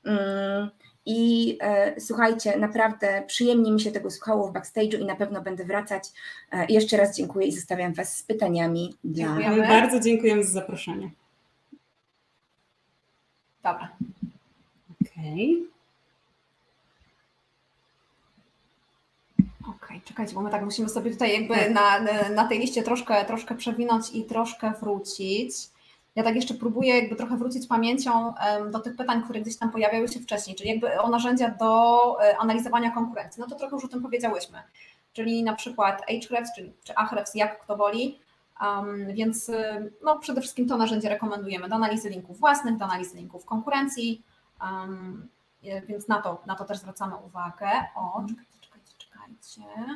I e, słuchajcie, naprawdę przyjemnie mi się tego słuchało w backstage'u i na pewno będę wracać. E, jeszcze raz dziękuję i zostawiam Was z pytaniami. Dziękujemy. Dla... Bardzo dziękujemy za zaproszenie. Dobra. Okej. Okay. Okej, czekajcie, bo my tak musimy sobie tutaj jakby na, na tej liście troszkę, troszkę przewinąć i troszkę wrócić. Ja tak jeszcze próbuję jakby trochę wrócić pamięcią do tych pytań, które gdzieś tam pojawiały się wcześniej, czyli jakby o narzędzia do analizowania konkurencji. No to trochę już o tym powiedziałyśmy, czyli na przykład Ahrefs, czyli, czy Ahrefs, jak kto woli, um, więc no przede wszystkim to narzędzie rekomendujemy do analizy linków własnych, do analizy linków konkurencji, um, więc na to, na to też zwracamy uwagę. O, czekajcie, czekajcie, czekajcie.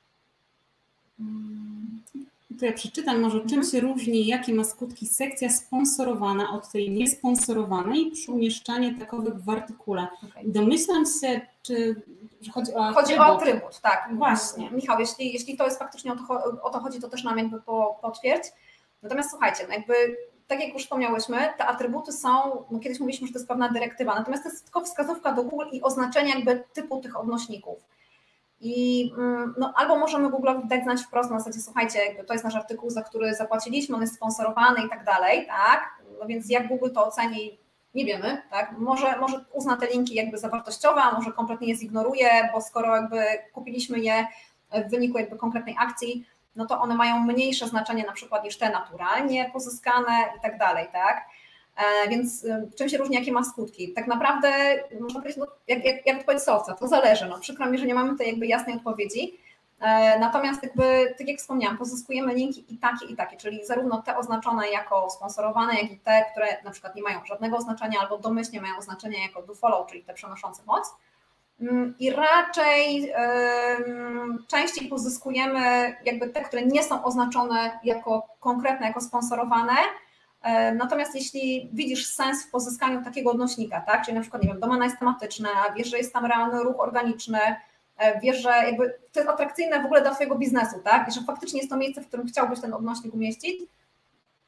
Um. To ja przeczytam może, czym się różni, jakie ma skutki sekcja sponsorowana od tej niesponsorowanej przy umieszczaniu takowych w artykule. Okay. Domyślam się, czy, że chodzi o atrybut. Chodzi o atrybut, tak. Właśnie. Michał, jeśli, jeśli to jest faktycznie o to, o to chodzi, to też nam jakby po, potwierdź. Natomiast słuchajcie, no jakby tak jak już wspomniałyśmy, te atrybuty są, no kiedyś mówiliśmy, że to jest pewna dyrektywa, natomiast to jest tylko wskazówka do Google i oznaczenie jakby typu tych odnośników. I no, albo możemy Google'owi dać znać wprost na zasadzie, słuchajcie, jakby to jest nasz artykuł, za który zapłaciliśmy, on jest sponsorowany i tak dalej, tak? No więc jak Google to oceni, nie wiemy, tak? Może, może uzna te linki jakby za wartościowe, a może kompletnie je zignoruje, bo skoro jakby kupiliśmy je w wyniku jakby konkretnej akcji, no to one mają mniejsze znaczenie na przykład niż te naturalnie pozyskane i tak dalej, tak? Więc czym się różni, jakie ma skutki? Tak naprawdę można powiedzieć, no, jak, jak, jak odpowiedź sowca, to zależy. No, przykro mi, że nie mamy tutaj jakby jasnej odpowiedzi. Natomiast jakby, tak jak wspomniałam, pozyskujemy linki i takie, i takie, czyli zarówno te oznaczone jako sponsorowane, jak i te, które na przykład nie mają żadnego oznaczenia albo domyślnie mają oznaczenie jako do follow, czyli te przenoszące moc. I raczej um, częściej pozyskujemy jakby te, które nie są oznaczone jako konkretne, jako sponsorowane. Natomiast jeśli widzisz sens w pozyskaniu takiego odnośnika, tak, czyli na przykład, nie wiem, domena jest tematyczna, wiesz, że jest tam realny ruch organiczny, wiesz, że jakby to jest atrakcyjne w ogóle dla Twojego biznesu, tak, i że faktycznie jest to miejsce, w którym chciałbyś ten odnośnik umieścić,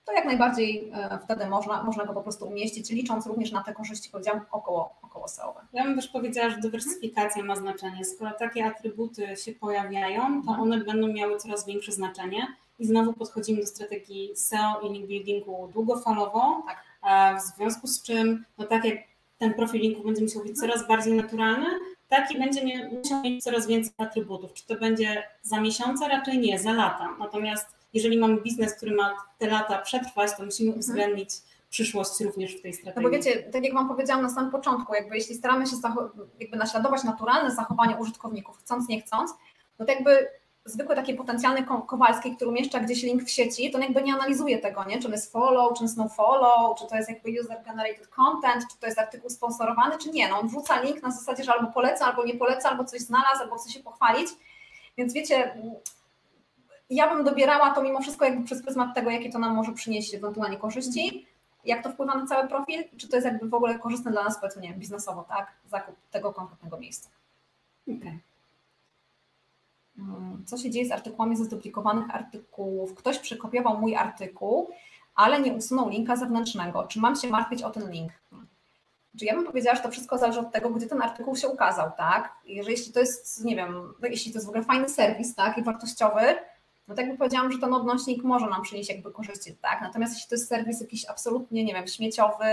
to jak najbardziej wtedy można, można go po prostu umieścić, licząc również na te korzyści, powiedziałam, około, około S E O-we. Ja bym też powiedziała, że dywersyfikacja ma znaczenie. Skoro takie atrybuty się pojawiają, to one będą miały coraz większe znaczenie i znowu podchodzimy do strategii S E O i link buildingu długofalowo, tak. W związku z czym, no tak jak ten profil linku będzie musiał być coraz bardziej naturalny, taki będzie musiał mieć coraz więcej atrybutów. Czy to będzie za miesiące? Raczej nie, za lata. Natomiast jeżeli mamy biznes, który ma te lata przetrwać, to musimy uwzględnić przyszłość również w tej strategii. No bo wiecie, tak jak Wam powiedziałam na samym początku, jakby jeśli staramy się jakby naśladować naturalne zachowania użytkowników, chcąc nie chcąc, no to jakby zwykły taki potencjalny Kowalski, który umieszcza gdzieś link w sieci, to on jakby nie analizuje tego, nie? Czy on jest follow, czy jest no follow, czy to jest jakby user generated content, czy to jest artykuł sponsorowany, czy nie. No on wrzuca link na zasadzie, że albo poleca, albo nie poleca, albo coś znalazł, albo chce się pochwalić. Więc wiecie, ja bym dobierała to mimo wszystko jakby przez pryzmat tego, jakie to nam może przynieść ewentualnie korzyści, jak to wpływa na cały profil, czy to jest jakby w ogóle korzystne dla nas, powiedzmy, nie wiem, biznesowo, tak? Zakup tego konkretnego miejsca. Okay. Co się dzieje z artykułami ze zduplikowanych artykułów? Ktoś przekopiował mój artykuł, ale nie usunął linka zewnętrznego. Czy mam się martwić o ten link? Czy ja bym powiedziała, że to wszystko zależy od tego, gdzie ten artykuł się ukazał, tak? Jeżeli jeśli to jest, nie wiem, jeśli to jest w ogóle fajny serwis, tak, i wartościowy, no tak jakby powiedziałam, że ten odnośnik może nam przynieść jakby korzyści, tak? Natomiast jeśli to jest serwis jakiś absolutnie, nie wiem, śmieciowy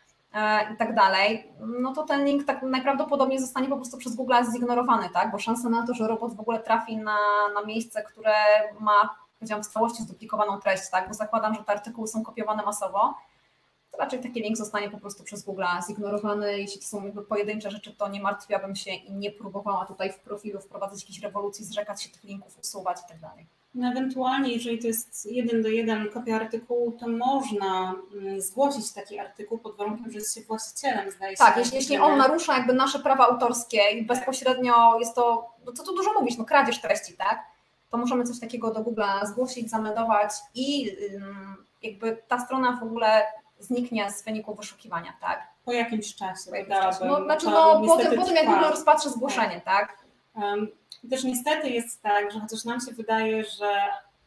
e, i tak dalej, no to ten link tak najprawdopodobniej zostanie po prostu przez Google zignorowany, tak? Bo szansa na to, że robot w ogóle trafi na, na miejsce, które ma, powiedziałam, w całości zduplikowaną treść, tak? Bo zakładam, że te artykuły są kopiowane masowo, to raczej taki link zostanie po prostu przez Google zignorowany. Jeśli to są jakby pojedyncze rzeczy, to nie martwiłabym się i nie próbowała tutaj w profilu wprowadzać jakichś rewolucji, zrzekać się tych linków, usuwać i tak dalej. No ewentualnie, jeżeli to jest jeden do jeden kopia artykułu, to można zgłosić taki artykuł pod warunkiem, że jest się właścicielem, zdaje się. Tak, jeśli, jeśli on narusza jakby nasze prawa autorskie i bezpośrednio jest to, no co tu dużo mówić, no kradzież treści, tak? To możemy coś takiego do Google'a zgłosić, zameldować i jakby ta strona w ogóle zniknie z wyniku wyszukiwania, tak? Po jakimś czasie. Po jakimś czasie. No, znaczy no, po tym, po tym jak Google rozpatrzy zgłoszenie, tak? Um, też niestety jest tak, że chociaż nam się wydaje, że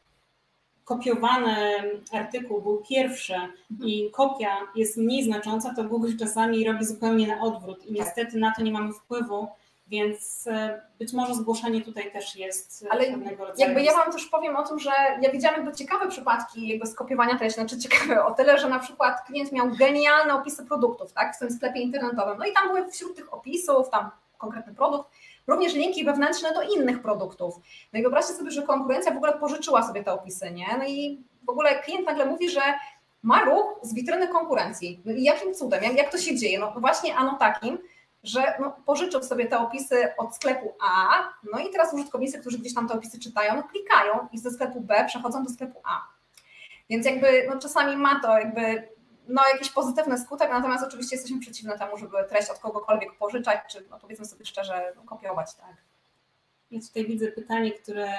kopiowany artykuł był pierwszy mhm. i kopia jest mniej znacząca, to Google czasami robi zupełnie na odwrót i niestety na to nie mamy wpływu, więc być może zgłoszenie tutaj też jest ale pewnego rodzaju. Jakby ja Wam też powiem o tym, że ja widziałam jakby ciekawe przypadki jakby skopiowania treści, znaczy ciekawe o tyle, że na przykład klient miał genialne opisy produktów, tak, w swoim sklepie internetowym, no i tam były wśród tych opisów, tam konkretny produkt, również linki wewnętrzne do innych produktów. No i wyobraźcie sobie, że konkurencja w ogóle pożyczyła sobie te opisy, nie? No i w ogóle klient nagle mówi, że ma ruch z witryny konkurencji. No i jakim cudem, jak, jak to się dzieje? No właśnie ano takim, że no, pożyczył sobie te opisy od sklepu A, no i teraz użytkownicy, którzy gdzieś tam te opisy czytają, no klikają i ze sklepu B przechodzą do sklepu A. Więc jakby no, czasami ma to jakby no, jakiś pozytywny skutek, natomiast oczywiście jesteśmy przeciwne temu, żeby treść od kogokolwiek pożyczać, czy no, powiedzmy sobie szczerze, no, kopiować, tak. Ja tutaj widzę pytanie, które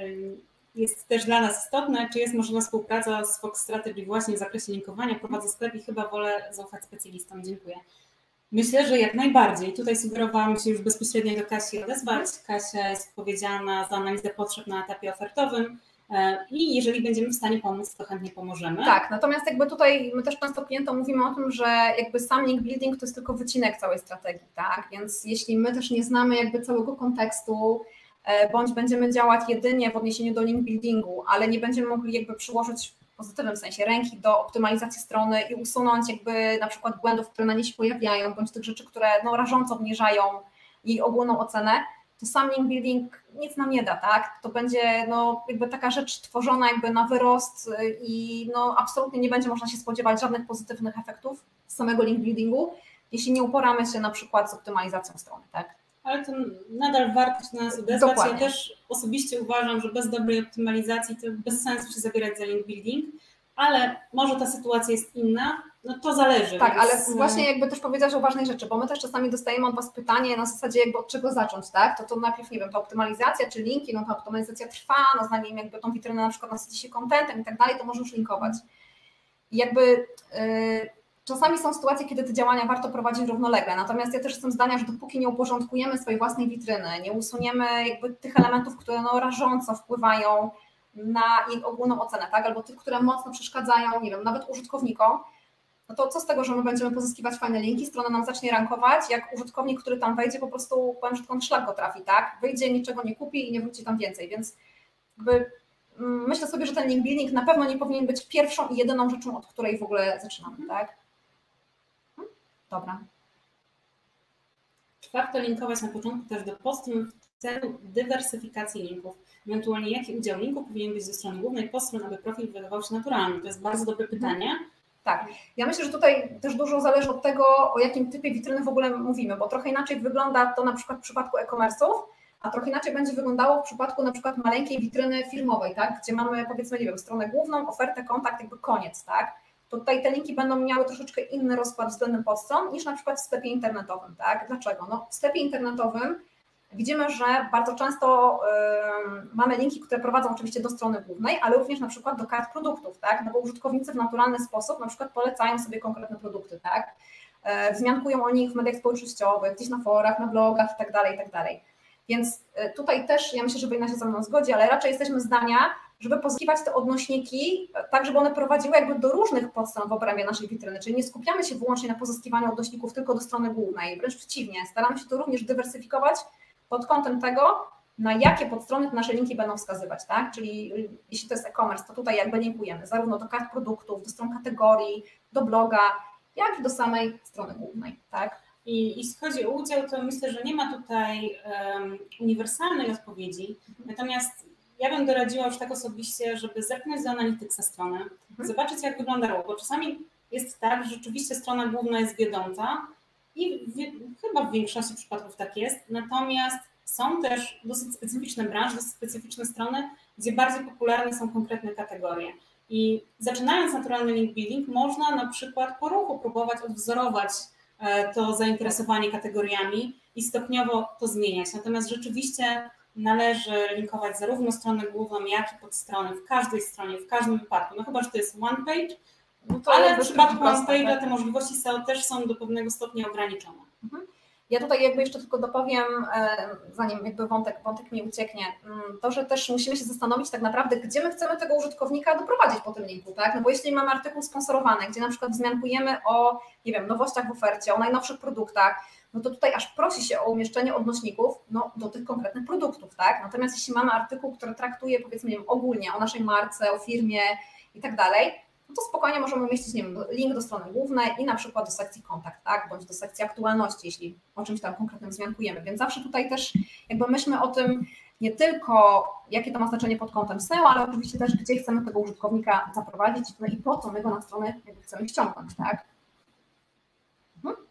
jest też dla nas istotne, czy jest możliwa współpraca z Fox Strategy właśnie w zakresie linkowania, prowadzę sklep i chyba wolę zaufać specjalistom. Dziękuję. Myślę, że jak najbardziej. Tutaj sugerowałam się już bezpośrednio do Kasi odezwać. Kasia jest odpowiedzialna za analizę potrzeb na etapie ofertowym i jeżeli będziemy w stanie pomóc, to chętnie pomożemy. Tak, natomiast jakby tutaj my też często klientom mówimy o tym, że jakby sam link building to jest tylko wycinek całej strategii, tak? Więc jeśli my też nie znamy jakby całego kontekstu, bądź będziemy działać jedynie w odniesieniu do link buildingu, ale nie będziemy mogli jakby przyłożyć w pozytywnym sensie ręki do optymalizacji strony i usunąć jakby na przykład błędów, które na niej się pojawiają, bądź tych rzeczy, które no, rażąco obniżają jej ogólną ocenę, to sam link building nic nam nie da, tak? To będzie no, jakby taka rzecz tworzona jakby na wyrost i no, absolutnie nie będzie można się spodziewać żadnych pozytywnych efektów z samego link buildingu, jeśli nie uporamy się na przykład z optymalizacją strony, tak? Ale to nadal warto się na nas odezwać. Dokładnie. Ja też osobiście uważam, że bez dobrej optymalizacji to bez sensu się zabierać za link building, ale może ta sytuacja jest inna, no to zależy. Tak, więc... ale właśnie jakby też powiedziałaś o ważnej rzeczy, bo my też czasami dostajemy od Was pytanie na zasadzie jakby od czego zacząć, tak? To to najpierw, nie wiem, ta optymalizacja czy linki, no ta optymalizacja trwa, no znajmniej jakby tą witrynę na przykład nasyci się contentem i tak dalej, to może już linkować. I jakby yy, czasami są sytuacje, kiedy te działania warto prowadzić równolegle, natomiast ja też jestem zdania, że dopóki nie uporządkujemy swojej własnej witryny, nie usuniemy jakby tych elementów, które no rażąco wpływają na jej ogólną ocenę, tak? Albo tych, które mocno przeszkadzają, nie wiem, nawet użytkownikom, no to co z tego, że my będziemy pozyskiwać fajne linki, strona nam zacznie rankować, jak użytkownik, który tam wejdzie, po prostu, powiem, że tylko szlak go trafi, tak? Wyjdzie, niczego nie kupi i nie wróci tam więcej, więc jakby myślę sobie, że ten link building na pewno nie powinien być pierwszą i jedyną rzeczą, od której w ogóle zaczynamy, tak? Dobra. Warto linkować na początku też do postu w celu dywersyfikacji linków. Ewentualnie jaki udział linków powinien być ze strony głównej postron, aby profil wydawał się naturalny? To jest bardzo dobre pytanie. Tak, ja myślę, że tutaj też dużo zależy od tego, o jakim typie witryny w ogóle mówimy, bo trochę inaczej wygląda to na przykład w przypadku e-commerce'ów, a trochę inaczej będzie wyglądało w przypadku na przykład maleńkiej witryny filmowej, tak, gdzie mamy, powiedzmy, nie wiem, stronę główną, ofertę, kontakt, jakby koniec, tak. To tutaj te linki będą miały troszeczkę inny rozkład względem podstron niż na przykład w sklepie internetowym, tak. Dlaczego? No, w sklepie internetowym widzimy, że bardzo często y, mamy linki, które prowadzą oczywiście do strony głównej, ale również na przykład do kart produktów, tak? No bo użytkownicy w naturalny sposób na przykład polecają sobie konkretne produkty, tak? Y, wzmiankują o nich w mediach społecznościowych, gdzieś na forach, na blogach i tak dalej, i tak dalej. Więc y, tutaj też, ja myślę, że Wojna się ze mną zgodzi, ale raczej jesteśmy zdania, żeby pozyskiwać te odnośniki tak, żeby one prowadziły jakby do różnych podstron w obrębie naszej witryny, czyli nie skupiamy się wyłącznie na pozyskiwaniu odnośników tylko do strony głównej, wręcz przeciwnie, staramy się to również dywersyfikować pod kątem tego, na jakie podstrony te nasze linki będą wskazywać, tak? Czyli jeśli to jest e-commerce, to tutaj jakby linkujemy zarówno do kart produktów, do stron kategorii, do bloga, jak i do samej strony głównej, tak? I jeśli chodzi o udział, to myślę, że nie ma tutaj um, uniwersalnej odpowiedzi, mhm. Natomiast ja bym doradziła już tak osobiście, żeby zerknąć do Analyticsa stronę, mhm. zobaczyć jak wyglądało, bo czasami jest tak, że rzeczywiście strona główna jest wiodąca, i w, chyba w większości przypadków tak jest, natomiast są też dosyć specyficzne branże, dosyć specyficzne strony, gdzie bardziej popularne są konkretne kategorie. I zaczynając naturalny link building, można na przykład po ruchu próbować odwzorować to zainteresowanie kategoriami i stopniowo to zmieniać. Natomiast rzeczywiście należy linkować zarówno stronę główną, jak i podstronę w każdej stronie, w każdym wypadku. No chyba, że to jest one page, no to ale w przypadku OnePage'a te możliwości S E O też są do pewnego stopnia ograniczone. Mhm. Ja tutaj jakby jeszcze tylko dopowiem, zanim jakby wątek, wątek mi ucieknie, to, że też musimy się zastanowić tak naprawdę, gdzie my chcemy tego użytkownika doprowadzić po tym linku, tak? No bo jeśli mamy artykuł sponsorowany, gdzie na przykład wzmiankujemy o, nie wiem, nowościach w ofercie, o najnowszych produktach, no to tutaj aż prosi się o umieszczenie odnośników no, do tych konkretnych produktów, tak? Natomiast jeśli mamy artykuł, który traktuje, powiedzmy, nie wiem, ogólnie o naszej marce, o firmie i tak dalej, no to spokojnie możemy umieścić, nie wiem, link do strony głównej i na przykład do sekcji kontakt, tak, bądź do sekcji aktualności, jeśli o czymś tam konkretnym wzmiankujemy. Więc zawsze tutaj też jakby myślmy o tym nie tylko, jakie to ma znaczenie pod kątem S E O, ale oczywiście też, gdzie chcemy tego użytkownika zaprowadzić, no i po co my go na stronę jakby chcemy ściągnąć, tak. Mhm.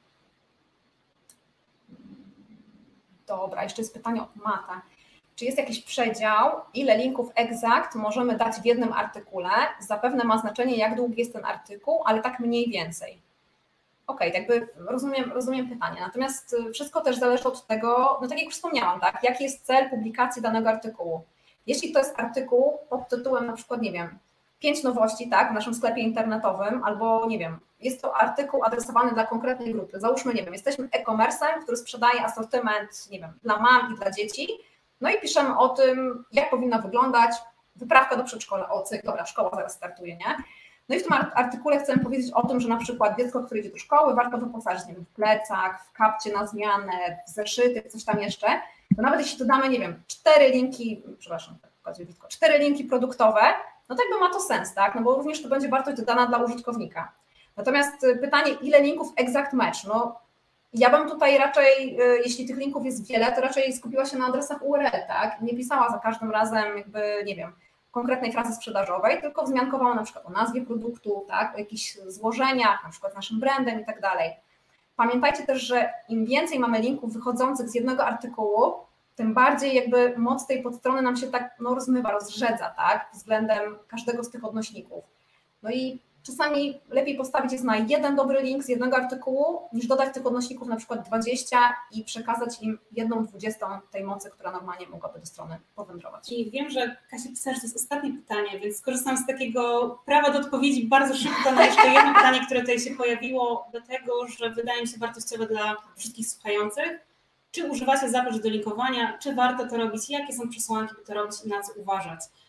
Dobra, jeszcze jest pytanie od Mata. Czy jest jakiś przedział, ile linków exact możemy dać w jednym artykule? Zapewne ma znaczenie, jak długi jest ten artykuł, ale tak mniej więcej. Okej, okay, jakby rozumiem, rozumiem pytanie, natomiast wszystko też zależy od tego, no tak jak już wspomniałam, tak, jaki jest cel publikacji danego artykułu. Jeśli to jest artykuł pod tytułem na przykład, nie wiem, pięć nowości, tak, w naszym sklepie internetowym, albo nie wiem, jest to artykuł adresowany dla konkretnej grupy. Załóżmy, nie wiem, jesteśmy e-commerce'em, który sprzedaje asortyment, nie wiem, dla mam i dla dzieci, no i piszemy o tym, jak powinna wyglądać wyprawka do przedszkola. O, cyk, dobra, szkoła zaraz startuje, nie? No i w tym artykule chcemy powiedzieć o tym, że na przykład dziecko, które idzie do szkoły, warto wyposażyć, nie wiem, w plecak, w kapcie na zmianę, w zeszyty, coś tam jeszcze. To nawet jeśli dodamy, nie wiem, cztery linki, przepraszam, tylko cztery linki produktowe, no to jakby ma to sens, tak? No bo również to będzie wartość dodana dla użytkownika. Natomiast pytanie, ile linków exact match? No ja bym tutaj raczej, jeśli tych linków jest wiele, to raczej skupiła się na adresach U R L, tak? Nie pisała za każdym razem jakby, nie wiem, konkretnej frazy sprzedażowej, tylko wzmiankowała na przykład o nazwie produktu, tak? O jakichś złożeniach, na przykład naszym brandem i tak dalej. Pamiętajcie też, że im więcej mamy linków wychodzących z jednego artykułu, tym bardziej jakby moc tej podstrony nam się tak no, rozmywa, rozrzedza, tak? Względem każdego z tych odnośników. No i czasami lepiej postawić jest na jeden dobry link z jednego artykułu, niż dodać tych odnośników na przykład dwadzieścia i przekazać im jedną dwudziestą tej mocy, która normalnie mogłaby do strony powędrować. I wiem, że Kasia pisała, że to jest ostatnie pytanie, więc skorzystam z takiego prawa do odpowiedzi bardzo szybko na jeszcze jedno pytanie, które tutaj się pojawiło, dlatego że wydaje mi się wartościowe dla wszystkich słuchających. Czy używacie zaplecz do linkowania, czy warto to robić, jakie są przesłanki, by to robić i na co uważać?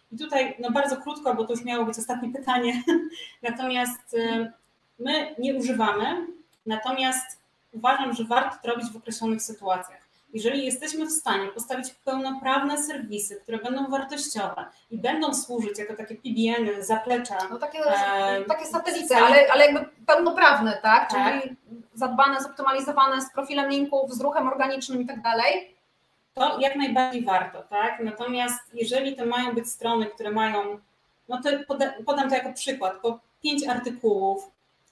I tutaj no bardzo krótko, bo to już miało być ostatnie pytanie, natomiast my nie używamy, natomiast uważam, że warto to robić w określonych sytuacjach. Jeżeli jesteśmy w stanie postawić pełnoprawne serwisy, które będą wartościowe i będą służyć jako takie P B N-y, zaplecza. No takie, e, takie satelity, ale, ale jakby pełnoprawne, tak? tak? Czyli zadbane, zoptymalizowane z profilem linków, z ruchem organicznym i tak dalej. To jak najbardziej warto, tak? Natomiast jeżeli to mają być strony, które mają, no to poda, podam to jako przykład, po pięć artykułów,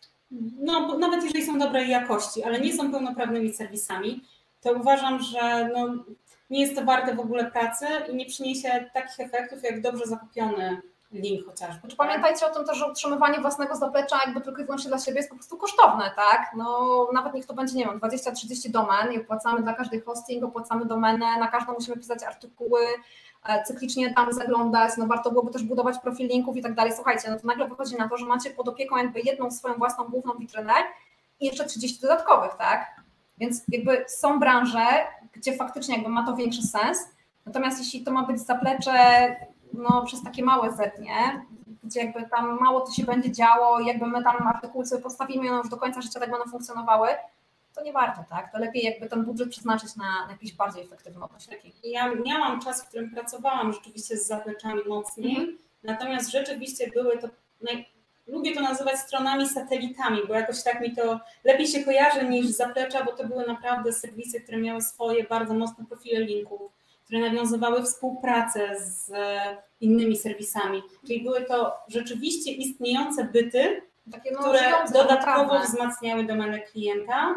no nawet jeżeli są dobrej jakości, ale nie są pełnoprawnymi serwisami, to uważam, że no, nie jest to warte w ogóle pracy i nie przyniesie takich efektów, jak dobrze zakupiony link chociażby. Znaczy, pamiętajcie o tym też, że utrzymywanie własnego zaplecza jakby tylko i wyłącznie dla siebie jest po prostu kosztowne, tak? No nawet niech to będzie, nie wiem, dwadzieścia trzydzieści domen i opłacamy dla każdej hosting, opłacamy domenę, na każdą musimy pisać artykuły, cyklicznie tam zaglądać, no warto byłoby też budować profil linków i tak dalej. Słuchajcie, no to nagle wychodzi na to, że macie pod opieką jakby jedną swoją własną główną witrynę i jeszcze trzydzieści dodatkowych, tak? Więc jakby są branże, gdzie faktycznie jakby ma to większy sens, natomiast jeśli to ma być zaplecze no, przez takie małe zetnie, gdzie jakby tam mało to się będzie działo, jakby my tam artykuły sobie postawimy i one już do końca życia tak będą funkcjonowały, to nie warto, tak? To lepiej jakby ten budżet przeznaczyć na, na jakieś bardziej efektywne odnośniki. Ja miałam czas, w którym pracowałam rzeczywiście z zapleczami mocniej, mhm. natomiast rzeczywiście były to, naj... lubię to nazywać stronami satelitami, bo jakoś tak mi to lepiej się kojarzy niż zaplecza, bo to były naprawdę serwisy, które miały swoje bardzo mocne profile linków, które nawiązywały współpracę z innymi serwisami, czyli były to rzeczywiście istniejące byty, takie no, które dodatkowo naprawdę wzmacniały domenę klienta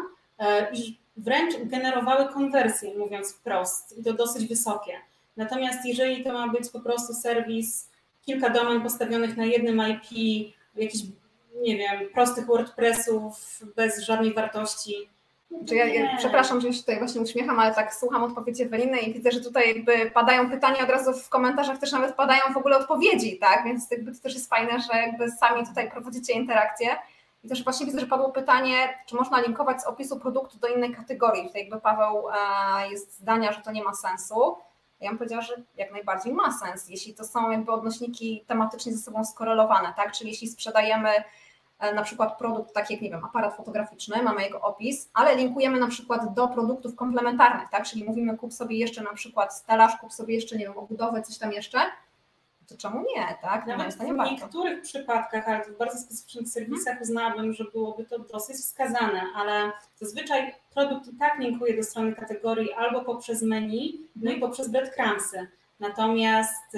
i wręcz generowały konwersję, mówiąc wprost, i to dosyć wysokie. Natomiast jeżeli to ma być po prostu serwis, kilka domen postawionych na jednym I P, jakichś, nie wiem, prostych WordPressów bez żadnej wartości. Czy ja, ja, przepraszam, że się tutaj właśnie uśmiecham, ale tak słucham odpowiedzi Eweliny i widzę, że tutaj jakby padają pytania, od razu w komentarzach też nawet padają w ogóle odpowiedzi, tak? Więc jakby to też jest fajne, że jakby sami tutaj prowadzicie interakcję. I też właśnie widzę, że padło pytanie, czy można linkować z opisu produktu do innej kategorii. Tutaj jakby Paweł e, jest zdania, że to nie ma sensu. Ja bym powiedziała, że jak najbardziej ma sens, jeśli to są jakby odnośniki tematycznie ze sobą skorelowane, tak? Czyli jeśli sprzedajemy na przykład produkt, taki jak, nie wiem, aparat fotograficzny, mamy jego opis, ale linkujemy na przykład do produktów komplementarnych, tak? Czyli mówimy, kup sobie jeszcze na przykład stelaż, kup sobie jeszcze, nie wiem, obudowę, coś tam jeszcze, to czemu nie, tak? No nawet w niektórych przypadkach, ale w bardzo specyficznych serwisach uznałabym, że byłoby to dosyć wskazane, ale zazwyczaj produkt i tak linkuje do strony kategorii albo poprzez menu, no i poprzez breadcrumbsy. Natomiast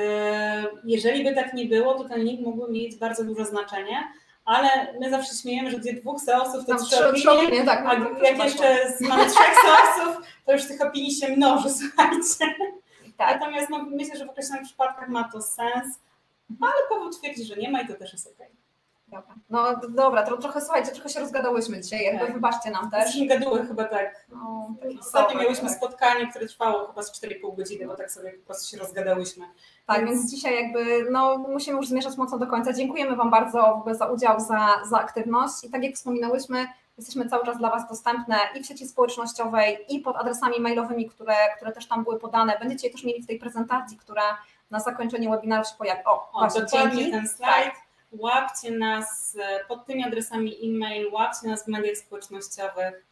jeżeli by tak nie było, to ten link mógłby mieć bardzo duże znaczenie, ale my zawsze śmiejemy, że gdzie dwóch seosów to trzy opinie, tak, a no, jak jeszcze mamy trzech seosów, to już tych opinii się mnoży, słuchajcie. Tak. Natomiast no, myślę, że w określonych przypadkach ma to sens, ale Paweł twierdzi, że nie ma i to też jest okej. Dobra. No dobra, to trochę, słuchajcie, trochę się rozgadałyśmy dzisiaj, jakby tak. Wybaczcie nam też. Jesteśmy gaduły chyba tak. No, ostatnio miałyśmy tak. spotkanie, które trwało chyba z cztery i pół godziny, bo tak sobie po prostu się rozgadałyśmy. Tak, więc, więc dzisiaj jakby no, musimy już zmierzać mocno do końca. Dziękujemy Wam bardzo w ogóle za udział, za, za aktywność i tak jak wspominałyśmy, jesteśmy cały czas dla Was dostępne i w sieci społecznościowej i pod adresami mailowymi, które, które też tam były podane. Będziecie je też mieli w tej prezentacji, która na zakończenie webinaru się pojawi. O, o właśnie, dokładnie dzięki. ten slajd. Tak. Łapcie nas pod tymi adresami e-mail, łapcie nas w mediach społecznościowych.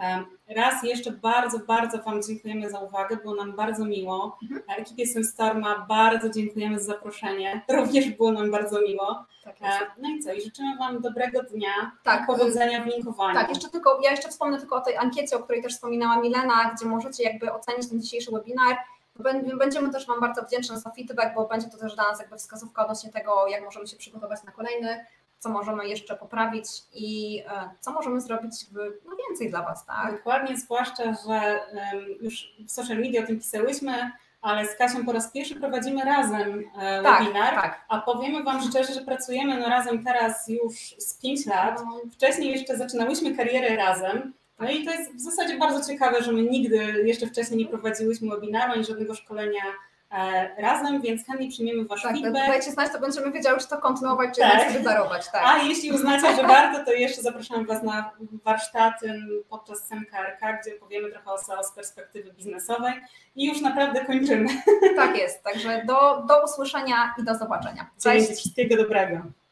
Raz jeszcze bardzo, bardzo Wam dziękujemy za uwagę, było nam bardzo miło. Mhm. Ekipie SEMstorma bardzo dziękujemy za zaproszenie, również było nam bardzo miło. Tak no i co, i życzymy Wam dobrego dnia, tak, powodzenia w linkowaniu. Tak, jeszcze tylko, ja jeszcze wspomnę tylko o tej ankiecie, o której też wspominała Milena, gdzie możecie jakby ocenić ten dzisiejszy webinar. Będziemy też Wam bardzo wdzięczne za feedback, bo będzie to też dla nas jakby wskazówka odnośnie tego, jak możemy się przygotować na kolejny, co możemy jeszcze poprawić i co możemy zrobić no więcej dla Was, tak? Dokładnie, zwłaszcza, że już w social media o tym pisałyśmy, ale z Kasią po raz pierwszy prowadzimy razem tak, webinar, tak. A powiemy Wam szczerze, że pracujemy no razem teraz już z pięć lat. No. Wcześniej jeszcze zaczynałyśmy karierę razem. No i to jest w zasadzie bardzo ciekawe, że my nigdy jeszcze wcześniej nie prowadziłyśmy webinaru ani żadnego szkolenia razem, więc chętnie przyjmiemy Wasz tak, feedback. Dajcie znać, to będziemy wiedziały, czy to kontynuować, czy tak. jednak sobie darować. Tak. A jeśli uznacie, że warto, to jeszcze zapraszam Was na warsztaty podczas S E M K R K, gdzie powiemy trochę o S E O z perspektywy biznesowej i już naprawdę kończymy. Tak jest, także do, do usłyszenia i do zobaczenia. Cześć. Wszystkiego dobrego.